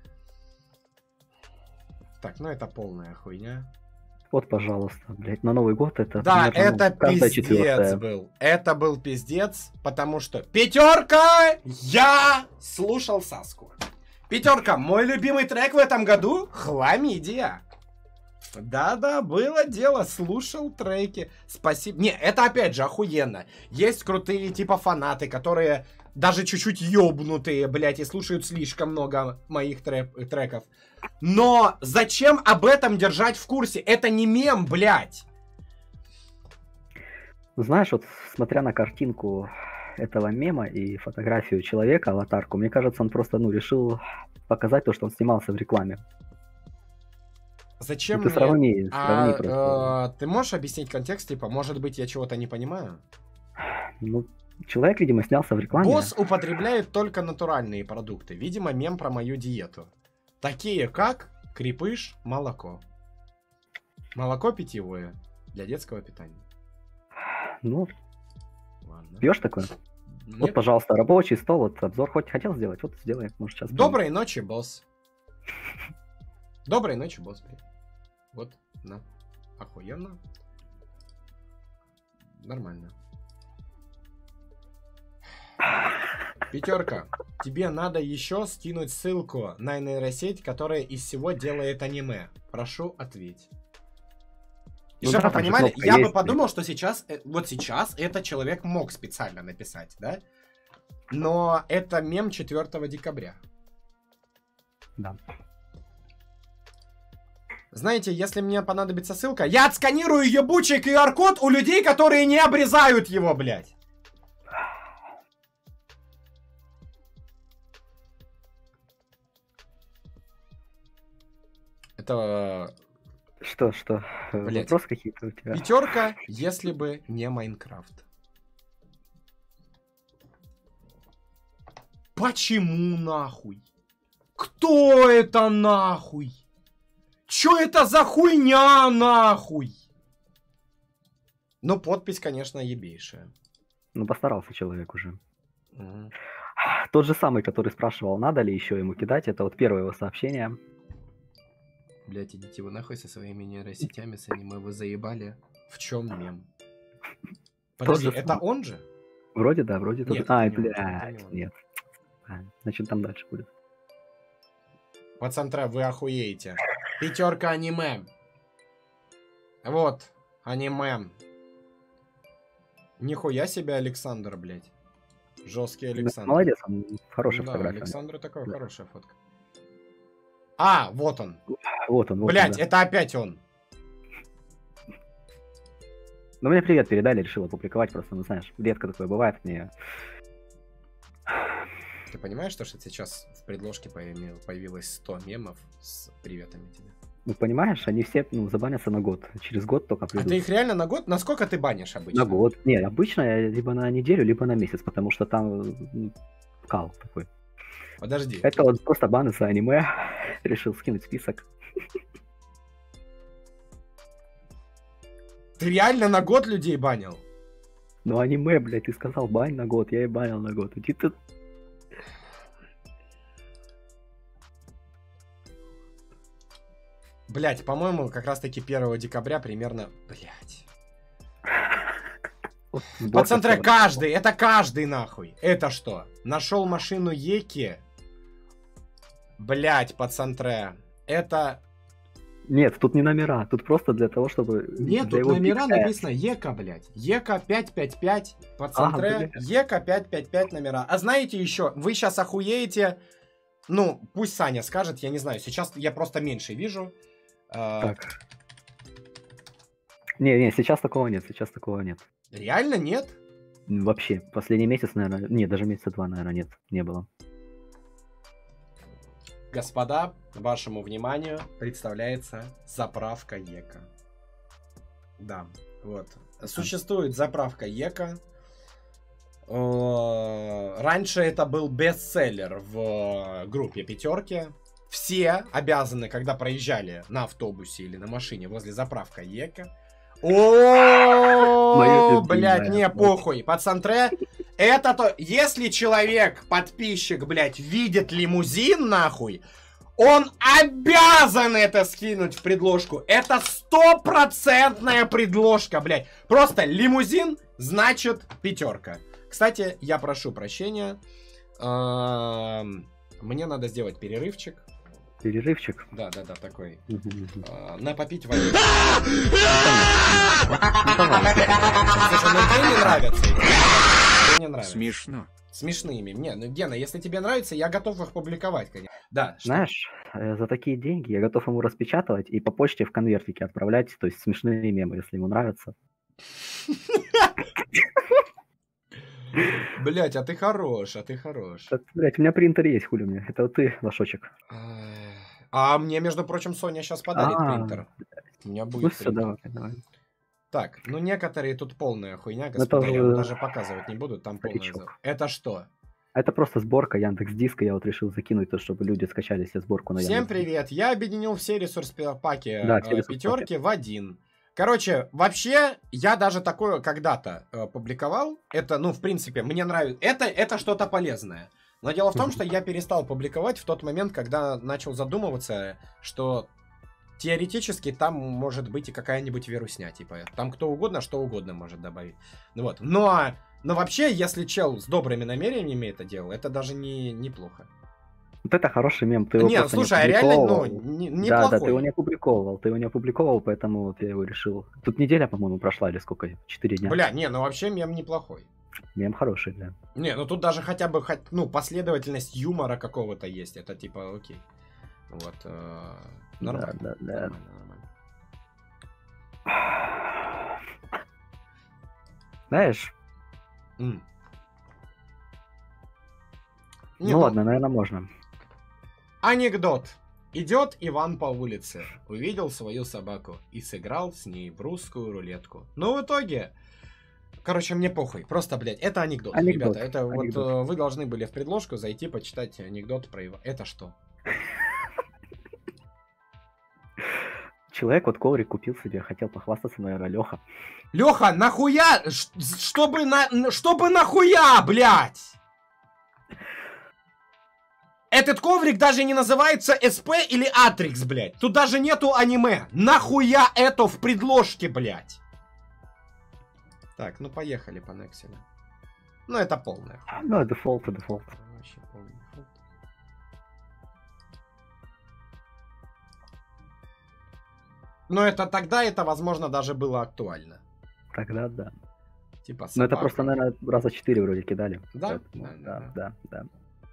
Так, ну это полная хуйня. Вот, пожалуйста, блядь, на Новый год это... Да, примерно, это пиздец был. Это был пиздец, потому что... Пятерка! Я слушал Саску. Пятерка, мой любимый трек в этом году — Хламидия. Да-да, было дело, слушал треки. Спасибо. Не, это опять же охуенно. Есть крутые типа фанаты, которые даже чуть-чуть ёбнутые, блядь, и слушают слишком много моих треков. Но зачем об этом держать в курсе? Это не мем, блядь. Знаешь, вот смотря на картинку этого мема и фотографию человека, аватарку, мне кажется, он просто, решил показать то, что он снимался в рекламе. Зачем ты сравни просто. Ты можешь объяснить контекст, типа, может быть, я чего-то не понимаю? Ну, человек, видимо, снялся в рекламе. Босс употребляет только натуральные продукты. Видимо, мем про мою диету. Такие как крепыш, молоко. Молоко питьевое для детского питания. Ну, ладно. Пьешь такое? Нет. Вот, пожалуйста, рабочий стол, вот обзор хоть хотел сделать, вот сделай, может сейчас. Доброй ночи, босс. Доброй ночи, босс. Вот, на. Охуенно. Нормально. Пятерка. Тебе надо еще скинуть ссылку на нейросеть, которая из всего делает аниме. Прошу, ответь. И чтобы вы понимали, я бы подумал, что сейчас, вот сейчас этот человек мог специально написать, да? Но это мем 4 декабря. Да. Знаете, если мне понадобится ссылка, я отсканирую ебучий QR-код у людей, которые не обрезают его, блядь. Это... Что? Блядь. Вопросы какие-то у тебя? Пятерка, если бы не Майнкрафт. Почему нахуй? Кто это нахуй? Чё это за хуйня нахуй? Ну, подпись, конечно, ебейшая. Ну, постарался человек уже. Угу. Тот же самый, который спрашивал, надо ли еще ему кидать, это вот первое его сообщение. Блять, идите вы нахуй со своими нейросетями, с аниме, вы заебали. В чем мем? Подожди, это он же? Вроде да, вроде нет, тот. Блядь, нет. Значит, там дальше будет. Пацантра, вы охуеете. Пятерка аниме. Вот, аниме. Нихуя себе Александр, блядь. Жесткий Александр. Молодец, он хорошая фотография. Александр такая хорошая фотка. А, вот он. Вот он. Блядь, да. это опять он. Ну, мне привет передали, решил опубликовать, просто, знаешь, редко такое бывает мне. Ты понимаешь, что сейчас в предложке появилось 100 мемов с приветами тебе? Ну, понимаешь, они все, забанятся на год. Через год только придут. А ты их реально на год? Насколько ты банишь обычно? На год. Не, обычно я либо на неделю, либо на месяц, потому что там кал такой. Подожди. Это вот просто баны за аниме. Решил скинуть список. Ты реально на год людей банил? Ну, аниме, блядь, ты сказал бань на год, я и банил на год. Иди ты... Блять, по-моему, как раз-таки 1 декабря примерно... Блять. Пацаны, каждый, это каждый нахуй. Это что? Нашел машину Еки? Блять, пацаны, это... Нет, тут не номера, тут просто для того, чтобы... Нет, тут номера написано Ека, блять. Ека 555, пацаны, Ека 555 номера. А знаете еще, вы сейчас охуеете... Ну, пусть Саня скажет, я не знаю, сейчас я просто меньше вижу. Так. Не, сейчас такого нет, Реально нет? Вообще, последний месяц, наверное, нет, даже месяца 2, наверное, нет, не было. Господа, вашему вниманию представляется заправка Ека. Да, вот. Существует заправка Ека. Раньше это был бестселлер в группе Пятерки. все обязаны, когда проезжали на автобусе или на машине возле заправка Ека. О, блядь, не, похуй. Пацантре, это то... Если человек, подписчик, блядь, видит лимузин, нахуй, он обязан это скинуть в предложку. Это 100% предложка, блядь. Просто лимузин значит 5. Кстати, я прошу прощения. Мне надо сделать перерывчик. Перерывчик? Да, такой. На попить воды. Слушай, ну тебе не нравится. Тебе не нравится. Смешно. Смешными. Не, ну, Гена, если тебе нравится, я готов их публиковать, конечно. Да. Знаешь, за такие деньги я готов ему распечатывать и по почте в конвертике отправлять, то есть смешные мемы, если ему нравятся. Блять, а ты хорош, Блять, у меня принтер есть, хули мне. Это вот ты, лошочек. А мне, между прочим, Соня сейчас подарит принтер. У меня будет все, давай. Так, ну некоторые тут полная хуйня, господа, я вам даже показывать не буду, там полная. Это что? Это просто сборка Яндекс.Диска, я вот решил закинуть то, чтобы люди скачали себе сборку на Яндекс. Всем привет, я объединил все ресурс-паки все пятерки в один. Короче, вообще, я даже такое когда-то публиковал. Это, ну, в принципе, мне нравится. Это что-то полезное. Но дело в том, что я перестал публиковать в тот момент, когда начал задумываться, что теоретически там может быть и какая-нибудь вирусня, типа. Там кто угодно, что угодно может добавить. Вот. Но вообще, если чел с добрыми намерениями это делал, это даже неплохо. Вот это хороший мем. Ты его нет, слушай, а реально, ну, неплохой. Да, ты его не опубликовал, поэтому вот я его решил. Тут неделя, по-моему, прошла, или сколько? 4 дня. Бля, не, ну вообще мем неплохой. Мем хороший, да. Не, ну тут даже хотя бы, ну, последовательность юмора какого-то есть, это типа, окей. Вот, нормально. Да. Нормально. Знаешь? Ну ладно, наверное, можно. Анекдот. Идет Иван по улице, увидел свою собаку и сыграл с ней в русскую рулетку. Но в итоге, короче, мне похуй. Просто, блядь, это анекдот, ребята. Это анекдот. Вот вы должны были в предложку зайти, почитать анекдот про Ивана. Это что? Человек вот коврик купил себе, хотел похвастаться, наверное, Леха. Леха, нахуя? Чтобы нахуя, блядь? Этот коврик даже не называется СП или Атрикс, блядь. Тут даже нету аниме. Нахуя это в предложке, блядь? Так, ну поехали по Нексину. Ну это полное. Ну, дефолт. Вообще полный дефолт. Но это тогда, это, возможно, даже было актуально. Тогда да. Типа собака. Ну это просто, наверное, раза 4 вроде кидали. Да? Поэтому, да.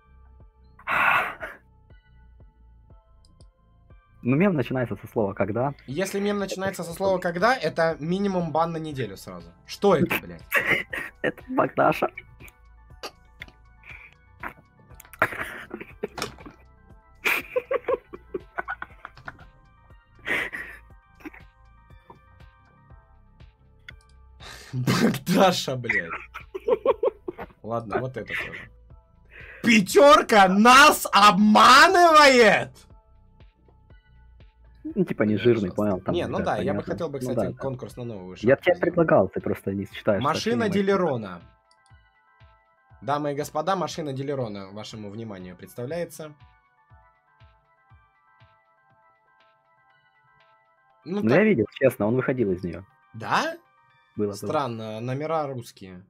Ну, мем начинается со слова «когда». Если мем начинается со слова «когда», это минимум бан на неделю сразу. Что это, блядь? Это Богдаша. Богдаша, блядь. Ладно, вот это тоже. 5 нас обманывает! Ну, типа не жирный, понял? Там, не, ну да, понятно. я бы хотел бы, кстати, да. конкурс на новую Я тебе предлагал, ты просто не читаешь. Машина Дилерона. Дамы и господа, машина Дилерона вашему вниманию представляется. Ну я видел, честно, он выходил из нее. Да? Было. Странно, номера русские.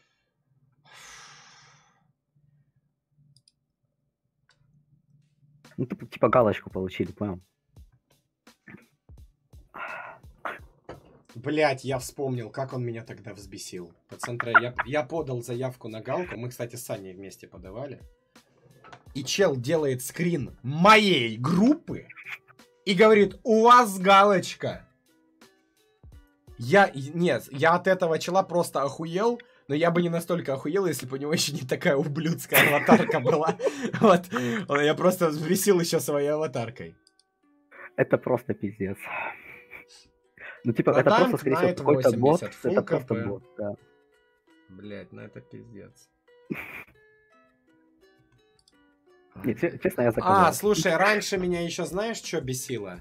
Ну, типа галочку получили, понял? Блять, я вспомнил, как он меня тогда взбесил. Пацантры, я подал заявку на галку. Мы, кстати, с Саней вместе подавали. И чел делает скрин моей группы и говорит: у вас галочка. Нет, я от этого чела просто охуел. Но я бы не настолько охуел, если бы у него еще не такая ублюдская аватарка была. Вот. Я просто взбесил еще своей аватаркой. Это просто пиздец. Ну, типа, это просто, скорее всего, какой-то бот. Это просто бот, да. Блять, ну это пиздец. Не, честно, я заказал. Слушай, раньше меня еще знаешь, что бесило?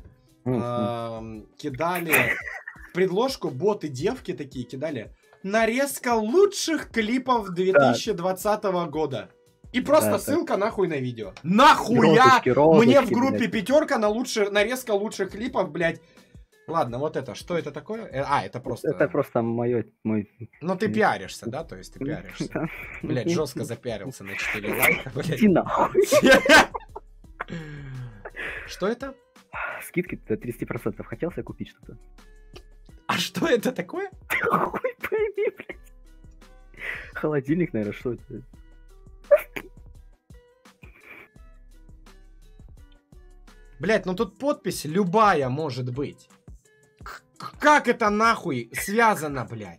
Кидали в предложку боты, девки такие кидали. Нарезка лучших клипов 2020 года. И просто Да, ссылка нахуй на видео. Нахуя мне в группе пятерка на нарезка лучших клипов, блядь. Ладно, вот это, что это такое? Это просто... Это просто мой... Ну ты пиаришься, да? То есть ты пиаришься. Блядь, жестко запиарился на 4 лайка, блядь. Иди нахуй. Что это? Скидки до 30%. Хотел себе купить что-то? А что это такое? Хуй пойми, блядь. Холодильник, наверное, что это? Блядь, ну тут подпись любая может быть. Как это нахуй связано, блядь?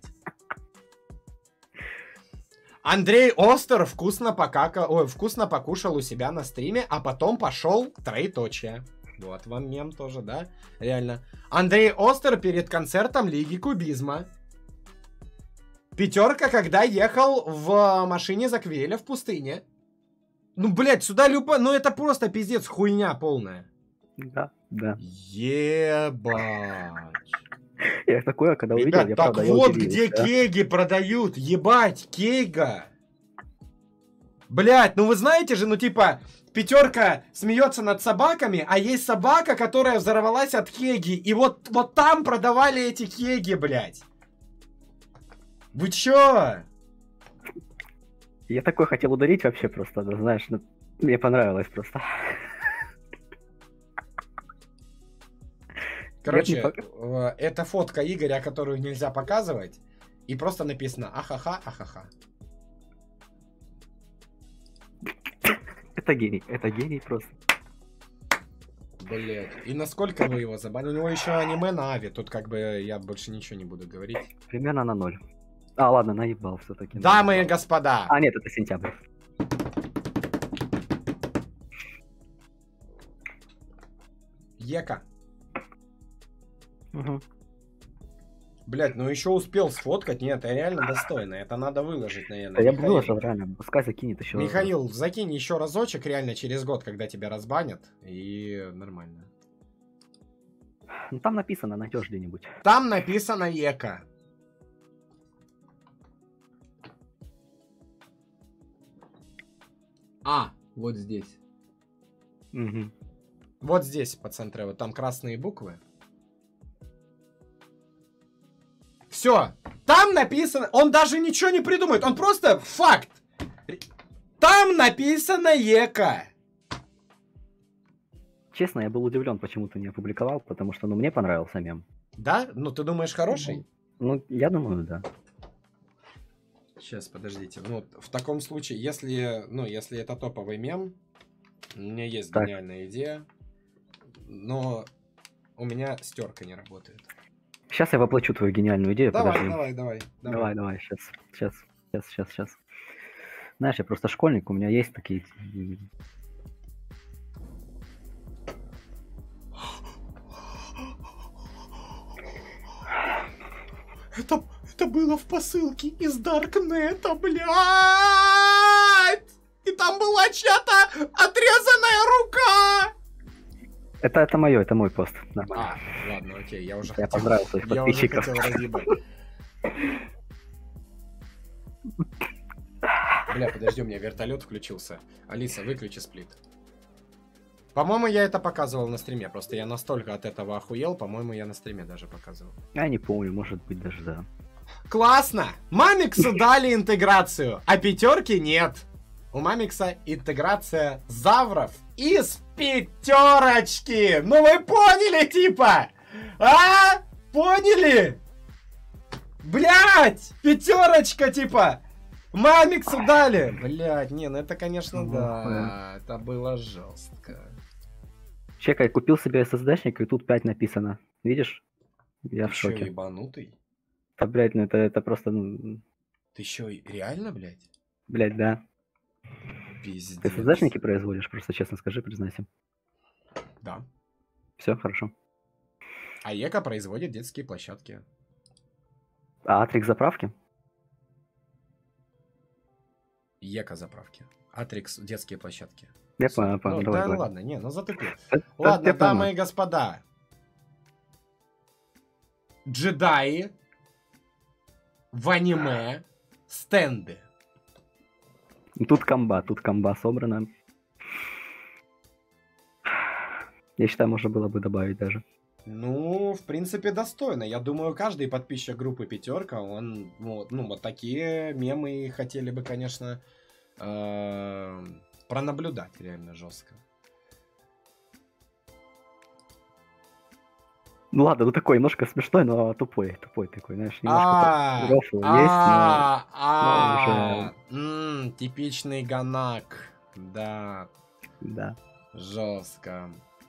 Андрей Остер вкусно покушал у себя на стриме, а потом пошел троеточие. Вот вам мем тоже, да? Реально. Андрей Остер перед концертом Лиги Кубизма. Пятерка, когда ехал в машине Заквеля в пустыне. Ну, блядь, сюда ну это просто пиздец, хуйня полная. Да, да. Ебать. Я такое, когда увидел, Ребят, я так правда, вот удивился, где да? кеги продают. Ебать, кега. Блять, ну вы знаете же, ну типа, пятерка смеется над собаками, а есть собака, которая взорвалась от кеги. И вот там продавали эти кеги, блять. Вы чё? Я такой хотел ударить вообще просто, да, знаешь, ну, мне понравилось просто. Короче, это фотка Игоря, которую нельзя показывать. И просто написано ахаха, ахаха. Это гений просто. Блять. И насколько вы его забанили? У него еще аниме на Ави. Тут как бы я больше ничего не буду говорить. Примерно на 0. А, ладно, наебал все-таки. Дамы и господа. А, нет, это сентябрь. Ека. Угу. Блять, ну еще успел сфоткать. Нет, это реально достойно. Это надо выложить, наверное. Да я бы выложил, реально. Пускай закинет еще. Михаил, закинь еще разочек, реально через год, когда тебя разбанят. И нормально. Ну там написано, найдешь где-нибудь. Там написано Ека. Вот здесь. Угу. Вот здесь, по центру, вот там красные буквы. Все. Там написано... Он даже ничего не придумает. Он просто факт. Там написано Ека. Честно, я был удивлен, почему ты не опубликовал, потому что, ну, мне понравился мем. Да? Ну, ты думаешь, хороший? Ну, я думаю, да. Сейчас, подождите. Ну, в таком случае, если это топовый мем, у меня есть гениальная идея, но у меня стерка не работает. Сейчас я воплощу твою гениальную идею. Давай. Давай, сейчас. Знаешь, я просто школьник, у меня есть такие... Это было в посылке из Даркнета, блядь! И там была чья-то отрезанная рука! Это мое, это мой пост. Нормально. Ладно, окей, я уже поздравил своих подписчиков. хотел разъебать. Бля, подожди, у меня вертолет включился. Алиса, выключи сплит. По-моему, я это показывал на стриме. Просто я настолько от этого охуел. По-моему, я на стриме даже показывал. Я не помню, может быть, даже да. Классно! Мамиксу дали интеграцию, а пятерки нет. У Мамикса интеграция завров из пятерочки. Ну вы поняли, типа? А? Поняли? Блять! Пятерочка, типа! Мамиксу дали! Блять, не, ну это, конечно, да. Это было жестко. Чекай, купил себе SSD-шник, и тут 5 написано. Видишь? Я в шоке. Ты ебанутый? Да, блядь, ну это просто... Ты еще реально, блядь? Блядь, да. Пиздец. Ты SSD-шники производишь? Просто честно скажи, признайся. Да. Все, хорошо. А Ека производит детские площадки. А Атрикс заправки? Эко-заправки. Атрикс детские площадки. Я Всё. понял, Ну, давай, да, давай. ладно, не, ну затупил. Это Ладно, я дамы понял. и господа. Джедаи в аниме стенды. Тут комба собрана. Я считаю, можно было бы добавить даже. Ну, в принципе, достойно. Я думаю, каждый подписчик группы Пятерка, он, вот такие мемы хотели бы, конечно, пронаблюдать реально жестко. Ну ладно, ну такой немножко смешной, но тупой такой, знаешь, немножко рофл есть, но Типичный ганак. Да, да. жестко.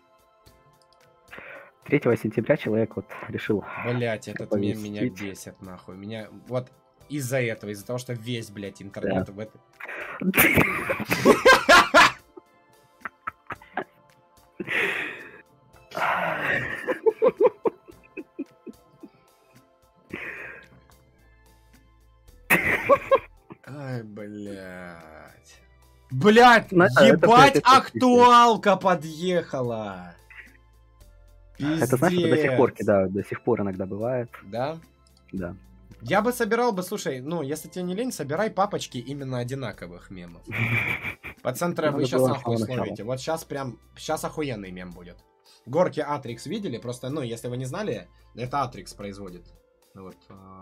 3 сентября человек вот решил Блять, этот мем меня оповестить. бесит, нахуй. Меня вот из-за этого, из-за того, что весь, блядь, интернет в это... Ай, блядь. Блядь, Ну, это ебать, это актуалка подъехала. Это знаешь, это до сих пор, Пиздец. да, до сих пор иногда бывает. Да? Да. Я бы собирал бы, слушай, ну, если тебе не лень, собирай папочки именно одинаковых мемов. Пацантры, вы Надо сейчас было с нахуй самого начала. словите. Вот сейчас охуенный мем будет. Горки Атрикс видели? Просто, ну, если вы не знали, это Атрикс производит. Вот,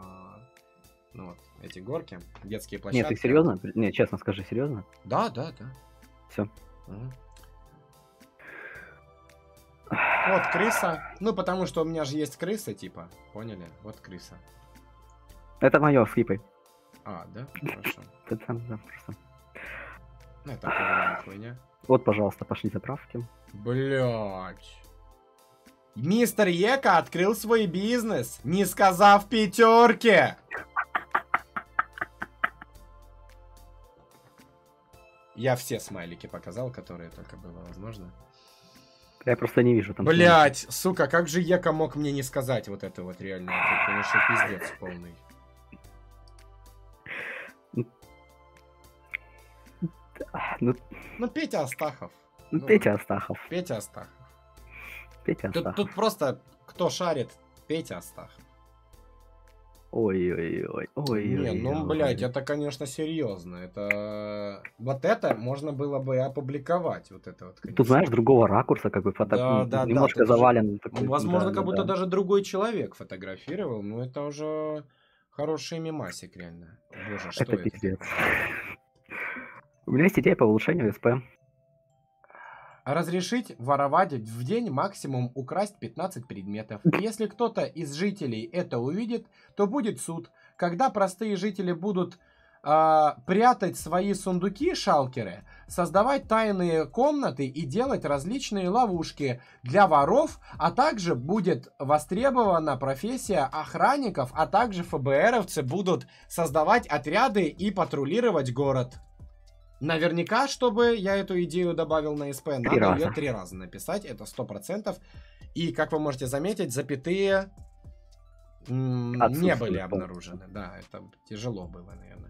эти горки, детские площадки. Нет, ты серьезно? Не, честно скажи, серьезно? Да, да, да. Все. Вот крыса. Ну, потому что у меня же есть крыса, типа. Поняли? Вот крыса. Это мое, скипай. А, да? Хорошо. Это там, да, просто. Ну, это охуенная хуйня. Вот, пожалуйста, пошли заправки. Блять. Мистер Ека открыл свой бизнес, не сказав пятерке. Я все смайлики показал, которые только было возможно. Я просто не вижу там. Блять, сука, как же Ека мог мне не сказать вот это вот реально? Это, конечно, пиздец полный. Ну, Петя Астахов. Ну, Петя Астахов. Петя Астахов. Петя Астахов. Тут просто, кто шарит, Петя Астахов. Ой-ой-ой. Не, ну, блядь, это, конечно, серьезно. Вот это можно было бы опубликовать. Вот это вот, конечно. Тут, знаешь, другого ракурса, как бы, Да, немножко тут же, завален. Такой, возможно, да, как будто да. даже другой человек фотографировал. Но это уже хороший мемасик, реально. Боже, что Это это? пиздец. У меня есть идея по улучшению СП. Разрешить воровать в день, максимум украсть 15 предметов. Если кто-то из жителей это увидит, то будет суд. Когда простые жители будут прятать свои сундуки, шалкеры, создавать тайные комнаты и делать различные ловушки для воров, а также будет востребована профессия охранников, а также ФБРовцы будут создавать отряды и патрулировать город. Наверняка, чтобы я эту идею добавил на СП, надо ее 3 раза написать, это 100%. И, как вы можете заметить, запятые не были обнаружены. Да, это тяжело было, наверное.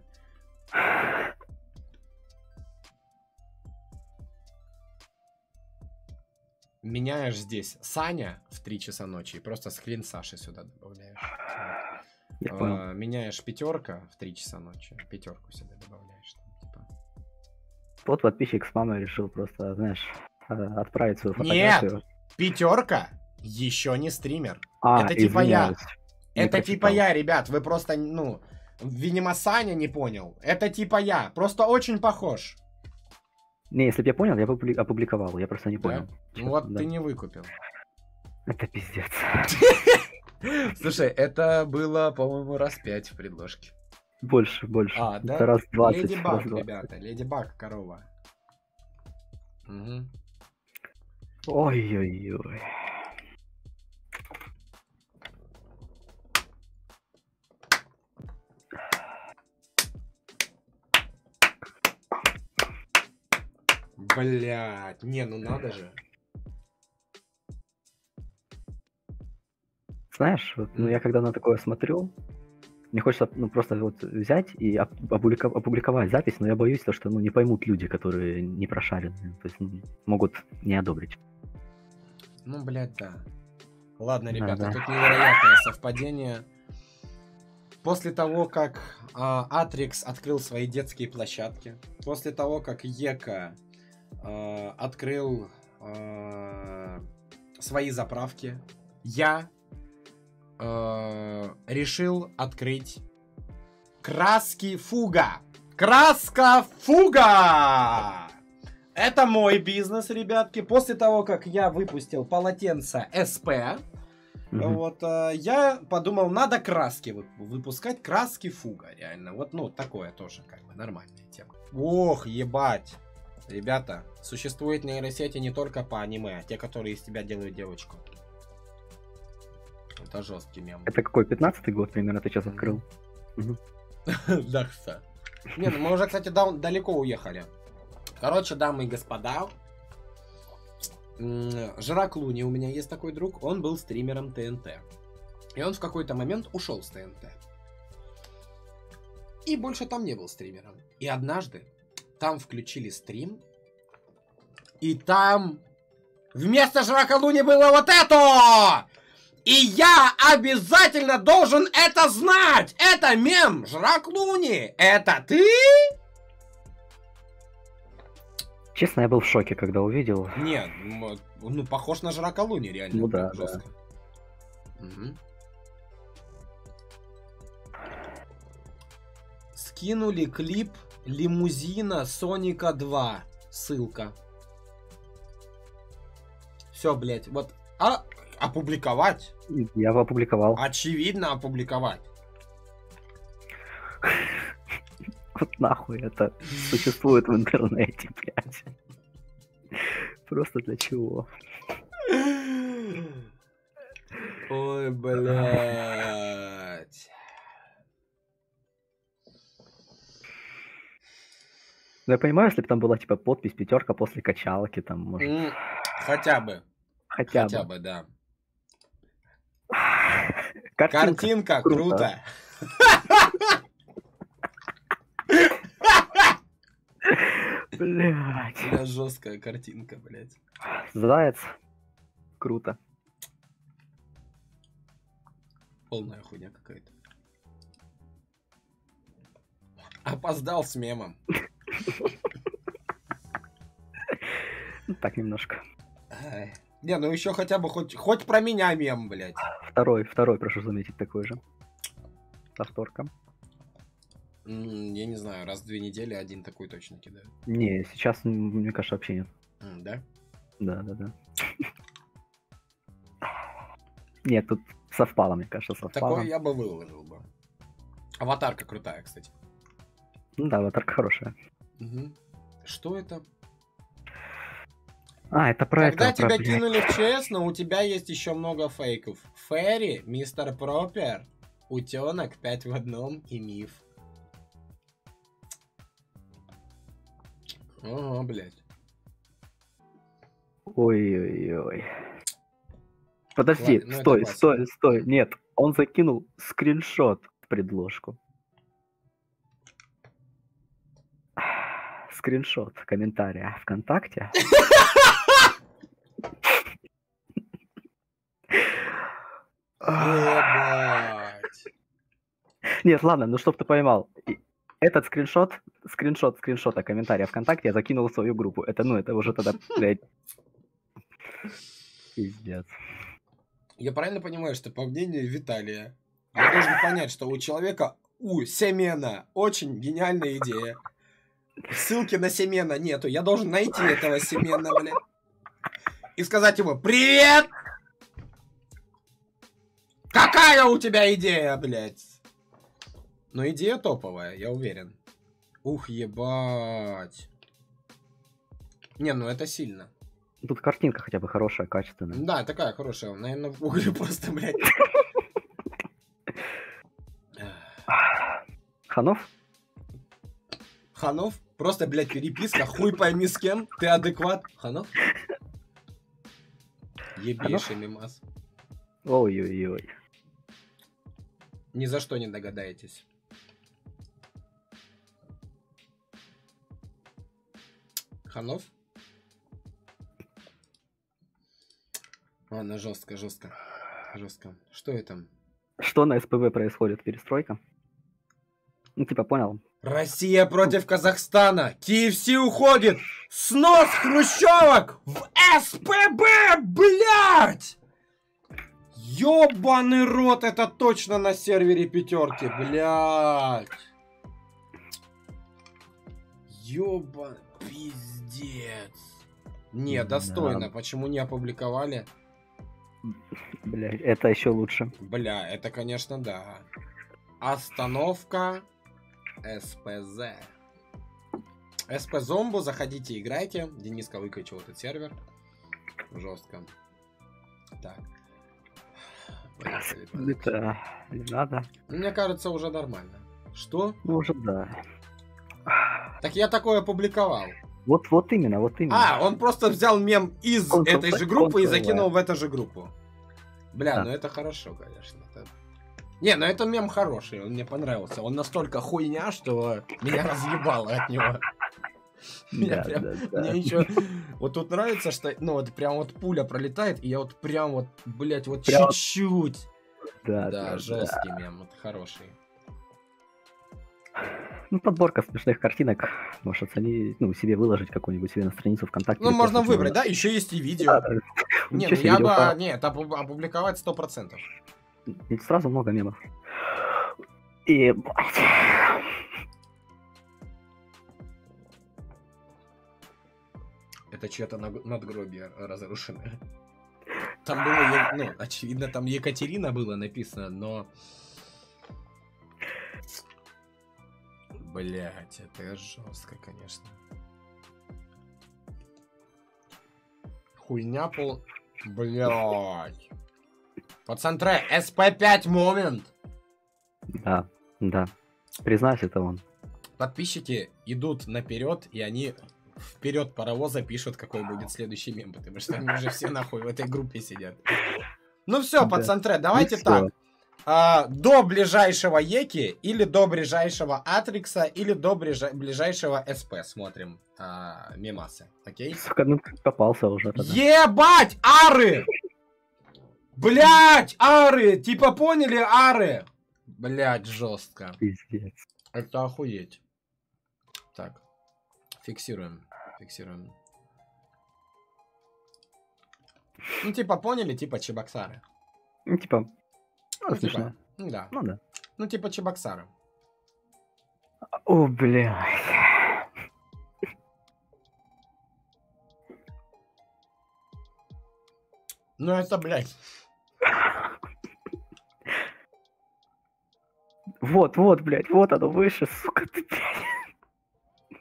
Меняешь здесь Саня в 3 часа ночи и просто скрин Саши сюда добавляешь. Я понял. Меняешь пятерка в 3 часа ночи, пятерку сюда добавляешь. Вот подписчик с мамой решил просто, знаешь, отправить свою фотографию. Нет! Пятерка еще не стример. Это типа извиняюсь, я. Это прочитал. типа я, ребят. Вы просто, ну, видимо, Саня не понял. Это типа я. Просто очень похож. Не, если бы я понял, я бы опубликовал. Я просто не понял. Да? Честно, Вот да. ты не выкупил. Это пиздец. Слушай, это было, по-моему, раз 5 в предложке. Больше. А, да? Это раз 20. Леди Баг, раз 20. ребята. Леди Баг, корова. Угу. Ой-ой-ой. Блять, не, ну надо же. Знаешь, вот, ну я когда на такое смотрю, Мне хочется, ну, просто вот взять и опубликовать запись, но я боюсь, то, что, ну, не поймут люди, которые не прошарены. То есть, ну, могут не одобрить. Ну, блядь, да. Ладно, Да, ребята, да. тут невероятное совпадение. После того, как Атрикс открыл свои детские площадки, после того, как Ека открыл свои заправки, я решил открыть Краски Фуга. Краска Фуга! Это мой бизнес, ребятки. После того, как я выпустил полотенце СП, вот, я подумал, надо краски выпускать. Краски Фуга, реально. Вот, ну, такое тоже, как бы, нормальная тема. Ох, ебать. Ребята, существуют нейросети не только по аниме, а те, которые из тебя делают девочку. Это жесткий мем. Это какой, 15-й год примерно ты сейчас открыл? Да, кстати. Не, ну мы уже, кстати, далеко уехали. Короче, дамы и господа, Жрак Луни, у меня есть такой друг, он был стримером ТНТ. И он в какой-то момент ушел с ТНТ. И больше там не был стримером. И однажды там включили стрим, и там вместо Жрака Луни было вот это! И я обязательно должен это знать! Это мем! Жрак Луни! Это ты? Честно, я был в шоке, когда увидел. Нет, ну похож на Жрака Луни, реально. Ну да, жестко. Угу. Скинули клип лимузина Соника 2. Ссылка. Все, блять, вот. Опубликовать? Я его опубликовал. Очевидно, опубликовать. Вот нахуй это существует в интернете, блядь. Просто для чего? Ой, блядь. Ну, я понимаю, если бы там была, типа, подпись 5 после качалки, там, может... Хотя бы. Хотя бы, да. Картинка круто. Блядь. Бля, жесткая картинка, блядь. Заяц. Круто. Полная хуйня какая-то. Опоздал с мемом. Так немножко. Не, ну еще хотя бы хоть про меня мем, блядь. Второй, прошу заметить, такой же. Повторка. Я не знаю, раз в 2 недели один такой точно кидаю. Не, сейчас, мне кажется, вообще нет. Да? Да. Нет, тут совпало, мне кажется, совпало. Такое я бы выложил бы. Аватарка крутая, кстати. Ну да, аватарка хорошая. Угу. Что это? Это про Когда это, тебя про, кинули в ЧС, но у тебя есть еще много фейков. Ферри, Мистер Пропер, Утенок, 5 в одном и Миф. Ого, блядь. Ой-ой-ой. Подожди, Ладно, стой. Нет, он закинул скриншот в предложку. Скриншот комментария ВКонтакте. Ебать. Нет, ладно, ну чтоб ты поймал. Этот скриншота комментария ВКонтакте я закинул в свою группу. Это уже тогда, блядь. Пиздец. Я правильно понимаю, что по мнению Виталия, я должен понять, что у человека Семена очень гениальная идея. Ссылки на Семена нету. Я должен найти этого Семена, блядь. И сказать ему: привет! Какая у тебя идея, блядь? Но идея топовая, я уверен. Ух, ебать. Не, ну это сильно. Тут картинка хотя бы хорошая, качественная. Да, такая хорошая. Наверное, в гугле просто, блядь. Ханов? Ханов? Просто, блядь, переписка. Хуй пойми с кем. Ты адекват. Ханов? Ебейший мимас. Ой-ой-ой. Ни за что не догадаетесь. Ханов? Ладно, жестко. Что это? Что на СПВ происходит? Перестройка? Ну, типа, понял. Россия против Казахстана. KFC уходит. Снос хрущевок в СПБ, блядь! Ёбаный рот, это точно на сервере пятерки, блядь. Ёбаный пиздец. Не, достойно. Почему не опубликовали? Блядь, это еще лучше. Бля, это, конечно, да. Остановка СПЗ. СП-зомбу, заходите, играйте. Дениска выключил этот сервер. Жестко. Так. Поехали. Это не надо. Мне кажется, уже нормально. Что? Ну, уже да. Так я такое опубликовал. Вот именно. А, он просто взял мем из этой же группы и закинул в эту же группу. Бля, Да. ну это хорошо, конечно. Не, ну это мем хороший, он мне понравился. Он настолько хуйня, что меня разъебало от него. Меня Да, прям, да, да. мне еще... Вот тут нравится, что, ну, вот прям вот пуля пролетает, и я вот прям вот, блять, вот Прям- чуть-чуть. Да, Да, жесткий мем, вот хороший. Ну, подборка смешных картинок. Может, оценить, ну, себе выложить какую-нибудь себе на страницу ВКонтакте. Ну, или можно просто выбрать, да? Еще есть и видео. Да, Не, ничего ну себе, я видео, бы... Нет, опубликовать 100%. и сразу много мемов. И... Это чье-то надгробие разрушенное. Там было, ну, очевидно, там Екатерина было написано, но... Блять, это жестко, конечно. Хуйня пол... Блять. Пацантре, СП5 момент. Да, да. Признаюсь, это он. Подписчики идут наперед, и они вперед паровоза пишут, какой будет следующий мем, потому что они уже все нахуй в этой группе сидят. Ну все, Да. пацантре, давайте Ну так. До ближайшего Еки, или до ближайшего Атрикса, или до ближайшего СП смотрим мемасы, окей? Сука, ну попался уже тогда. Ебать, ары! Блять, ары! Типа поняли, ары? Блять, жестко. Пиздец. Это охуеть. Так, фиксируем. Ну, типа, поняли, типа Чебоксары. Ну, типа, ну, Ну, смешно. типа, ну да. Ну да. Ну, типа Чебоксары. О, блядь. Ну, это, блядь. Вот, блядь, вот оно выше, сука, ты, блядь.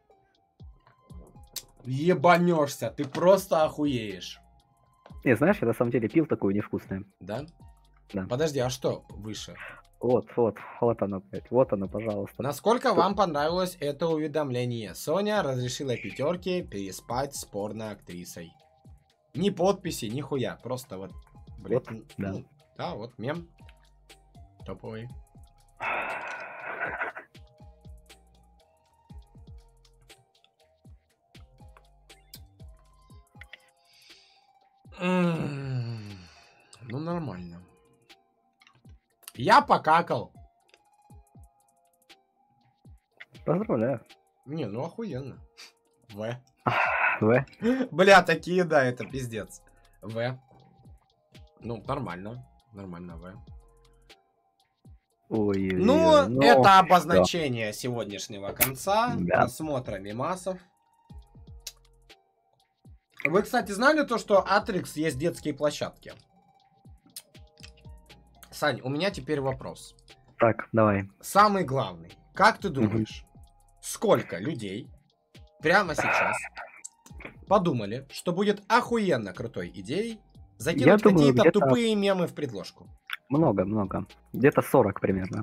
Ебанешься, ты просто охуеешь. Не, знаешь, я на самом деле пил такую невкусную. Да? Да. Подожди, а что выше? Вот оно, блядь, вот оно, пожалуйста. Насколько вам понравилось это уведомление? Соня разрешила пятерке переспать с порно-актрисой. Ни подписи, ни хуя. Просто вот, блядь, Вот, да. ну, да, вот мем. Топовый. Ну, нормально. Я покакал. Поздравляю. Не, ну охуенно. В. В. Бля, такие, да, это пиздец. В. Ну, нормально. Нормально, В. Ой, Ну, это обозначение сегодняшнего конца. Да. Просмотра мемасов. Вы, кстати, знали то, что Атрикс есть детские площадки? Сань, у меня теперь вопрос. Так, давай. Самый главный. Как ты думаешь, сколько людей прямо сейчас подумали, что будет охуенно крутой идеей закинуть думаю, какие-то где-то- тупые мемы в предложку? Много. Где-то 40 примерно.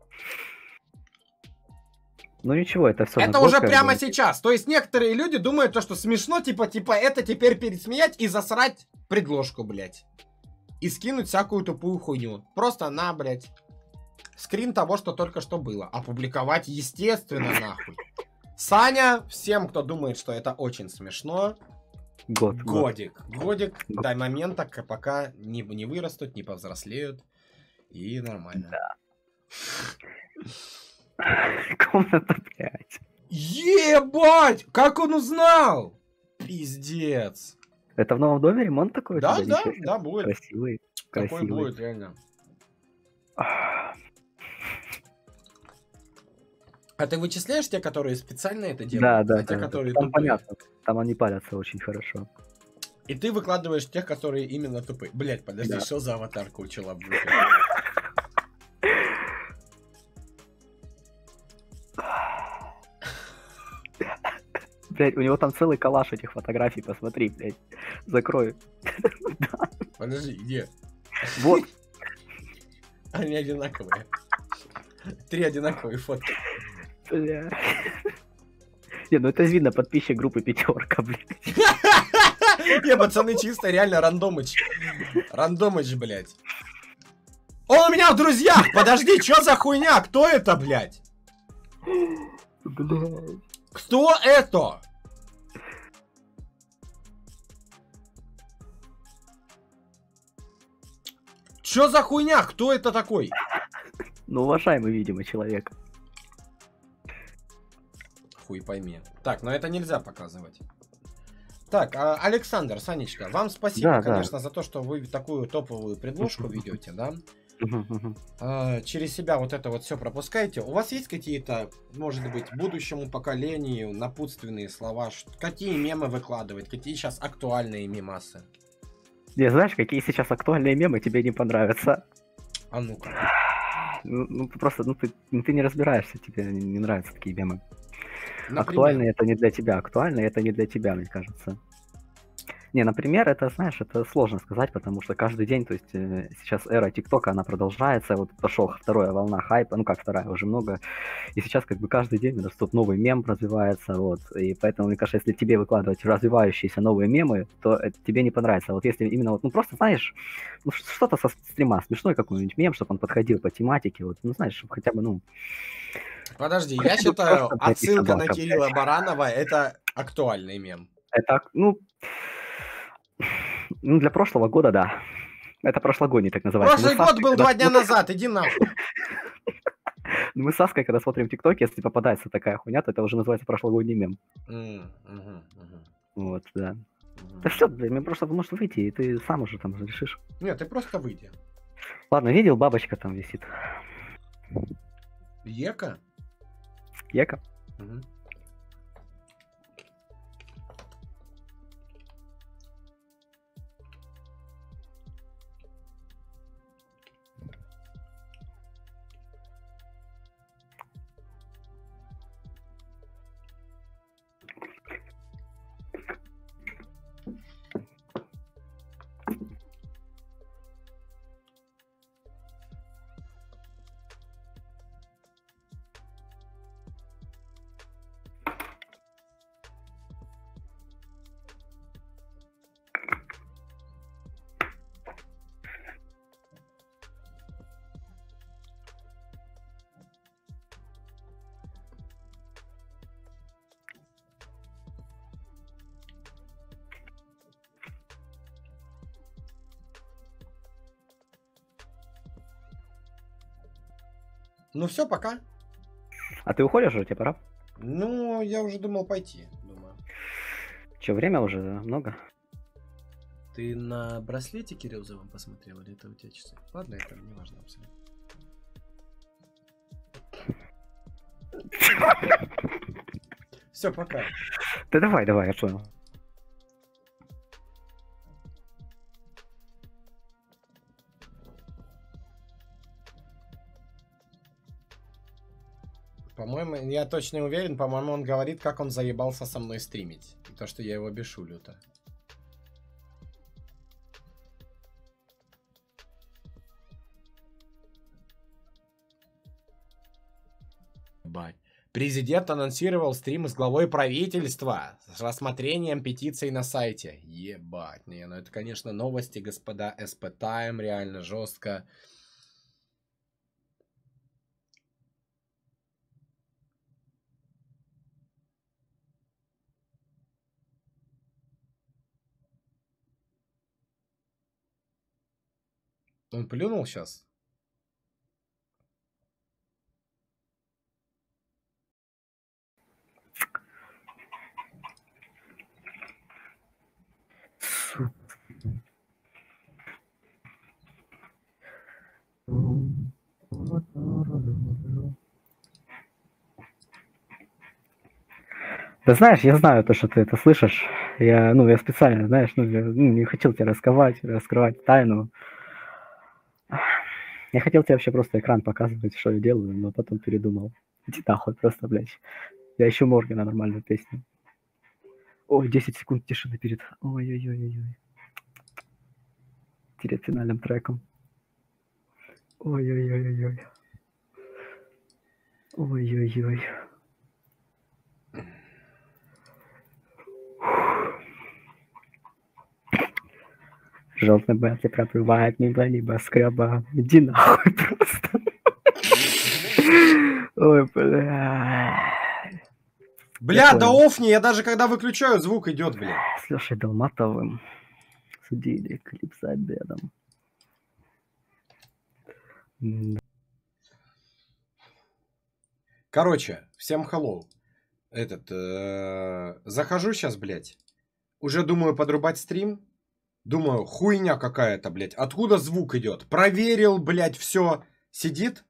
Ну ничего, это все. Это уже прямо сейчас. То есть некоторые люди думают, то, что смешно, типа это теперь пересмеять и засрать предложку, блядь. И скинуть всякую тупую хуйню. Просто на, блядь. скрин того, что только что было. Опубликовать, естественно, нахуй. Саня, всем, кто думает, что это очень смешно, годик до момента, пока не вырастут, не повзрослеют. И нормально. Да. Комната 5. Ебать! Как он узнал? Пиздец. Это в новом доме ремонт такой? Да, да, да, будет. Красивый. Такой будет, реально. А ты вычисляешь те, которые специально это делают? Да, а те, которые там тупые? понятно. Там они парятся очень хорошо. И ты выкладываешь тех, которые именно тупые. Блять, подожди, Да. что за аватарка у челобуха? Блять, у него там целый коллаж этих фотографий, посмотри, блять. Закрою. Подожди, где? Вот. Они одинаковые. 3 одинаковые фотки. Бля. Не, ну это видно, подписчик группы Пятерка, блядь. Не, пацаны, чисто реально рандомыч. Рандомыч, блядь. Он у меня в друзьях! Подожди, что за хуйня? Кто это, блядь? Блядь. Кто это? Чё за хуйня? Кто это такой? Ну, уважаемый, видимо, человек. Хуй пойми. Так, но это нельзя показывать. Так, Александр, Санечка, вам спасибо, Да, конечно, за то, что вы такую топовую предложку ведете, да? Через себя вот это вот все пропускаете. У вас есть какие-то, может быть, будущему поколению напутственные слова? Какие мемы выкладывать? Какие сейчас актуальные мемасы? Не, знаешь, какие сейчас актуальные мемы тебе не понравятся? А ну-ка. Ну, просто, ты не разбираешься, тебе не нравятся такие мемы. Например? Актуальные это не для тебя, актуальные это не для тебя, мне кажется. Не, например, это, знаешь, это сложно сказать, потому что каждый день, то есть сейчас эра ТикТока, она продолжается, вот пошел вторая волна хайпа, ну как вторая, уже много, и сейчас как бы каждый день растут новый мем, развивается, вот, и поэтому, мне кажется, если тебе выкладывать развивающиеся новые мемы, то это тебе не понравится. Вот если именно вот, ну просто, знаешь, ну что-то со стрима, смешной какой-нибудь мем, чтобы он подходил по тематике, вот, ну знаешь, чтобы хотя бы, ну... Подожди, я считаю, просто, блядь, отсылка на собака, Кирилла блядь. Баранова это актуальный мем. Это, ну, для прошлого года, да. Это прошлогодний, так называемый. Прошлый год был 2 дня назад, иди нахуй. Мы с Аской, когда смотрим ТикТок, если попадается такая хуйня, то это уже называется прошлогодний мем. Вот, да. Да все, блин, мне просто может выйти, и ты сам уже там решишь. Нет, ты просто выйди. Ладно, видел, бабочка там висит. Ека? Ека? Мгм. Ну все, пока. А ты уходишь уже, тебе пора? Ну, я уже думал пойти. Думаю. Че, время уже много? Ты на браслете Кириллзовом посмотрел или это у тебя часы? Ладно, это не важно абсолютно. Все, пока. Да давай, я понял. По-моему, я точно не уверен, по-моему, он говорит, как он заебался со мной стримить. И то, что я его бешу люто. Бать. Президент анонсировал стрим с главой правительства с рассмотрением петиций на сайте. Ебать, не, ну это, конечно, новости, господа, СП Тайм, реально жестко. Он плюнул сейчас? Да знаешь, я знаю то, что ты это слышишь. Я специально, знаешь, не хотел тебе раскрывать тайну. Я хотел тебе вообще просто экран показывать, что я делаю, но потом передумал. Иди нахуй просто, блядь. Я ищу Моргана нормальную песню. Ой, 10 секунд тишины перед... Ой-ой-ой-ой-ой. Перед финальным треком. Ой-ой-ой-ой-ой. Ой-ой-ой. Желтый Бентли пробивает мимо небоскреба. Иди нахуй просто. Ой, бля. Бля, да офни, я даже когда выключаю, звук идет, бля. С Лешей Долматовым судили клип за обедом. Короче, всем hello. Захожу сейчас, блядь. Уже думаю подрубать стрим. Думаю, хуйня какая-то, блядь. Откуда звук идет? Проверил, блядь, все. Сидит?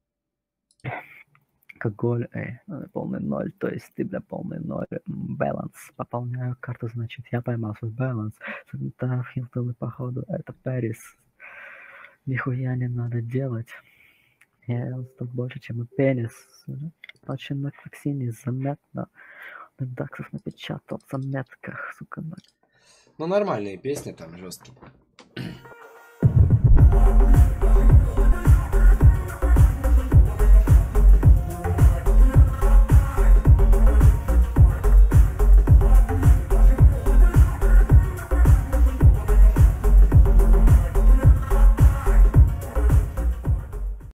Алкоголь, полный ноль, то есть ты, бля, полный ноль. Баланс. Пополняю карту, значит, я поймал свой баланс. Хилтон и походу это Пэрис. Нихуя не надо делать. Я ел столько больше, чем и пенис. Очень на кваксине заметно. Редаксов напечатал в заметках, сука. Ну, нормальные песни там, жесткие.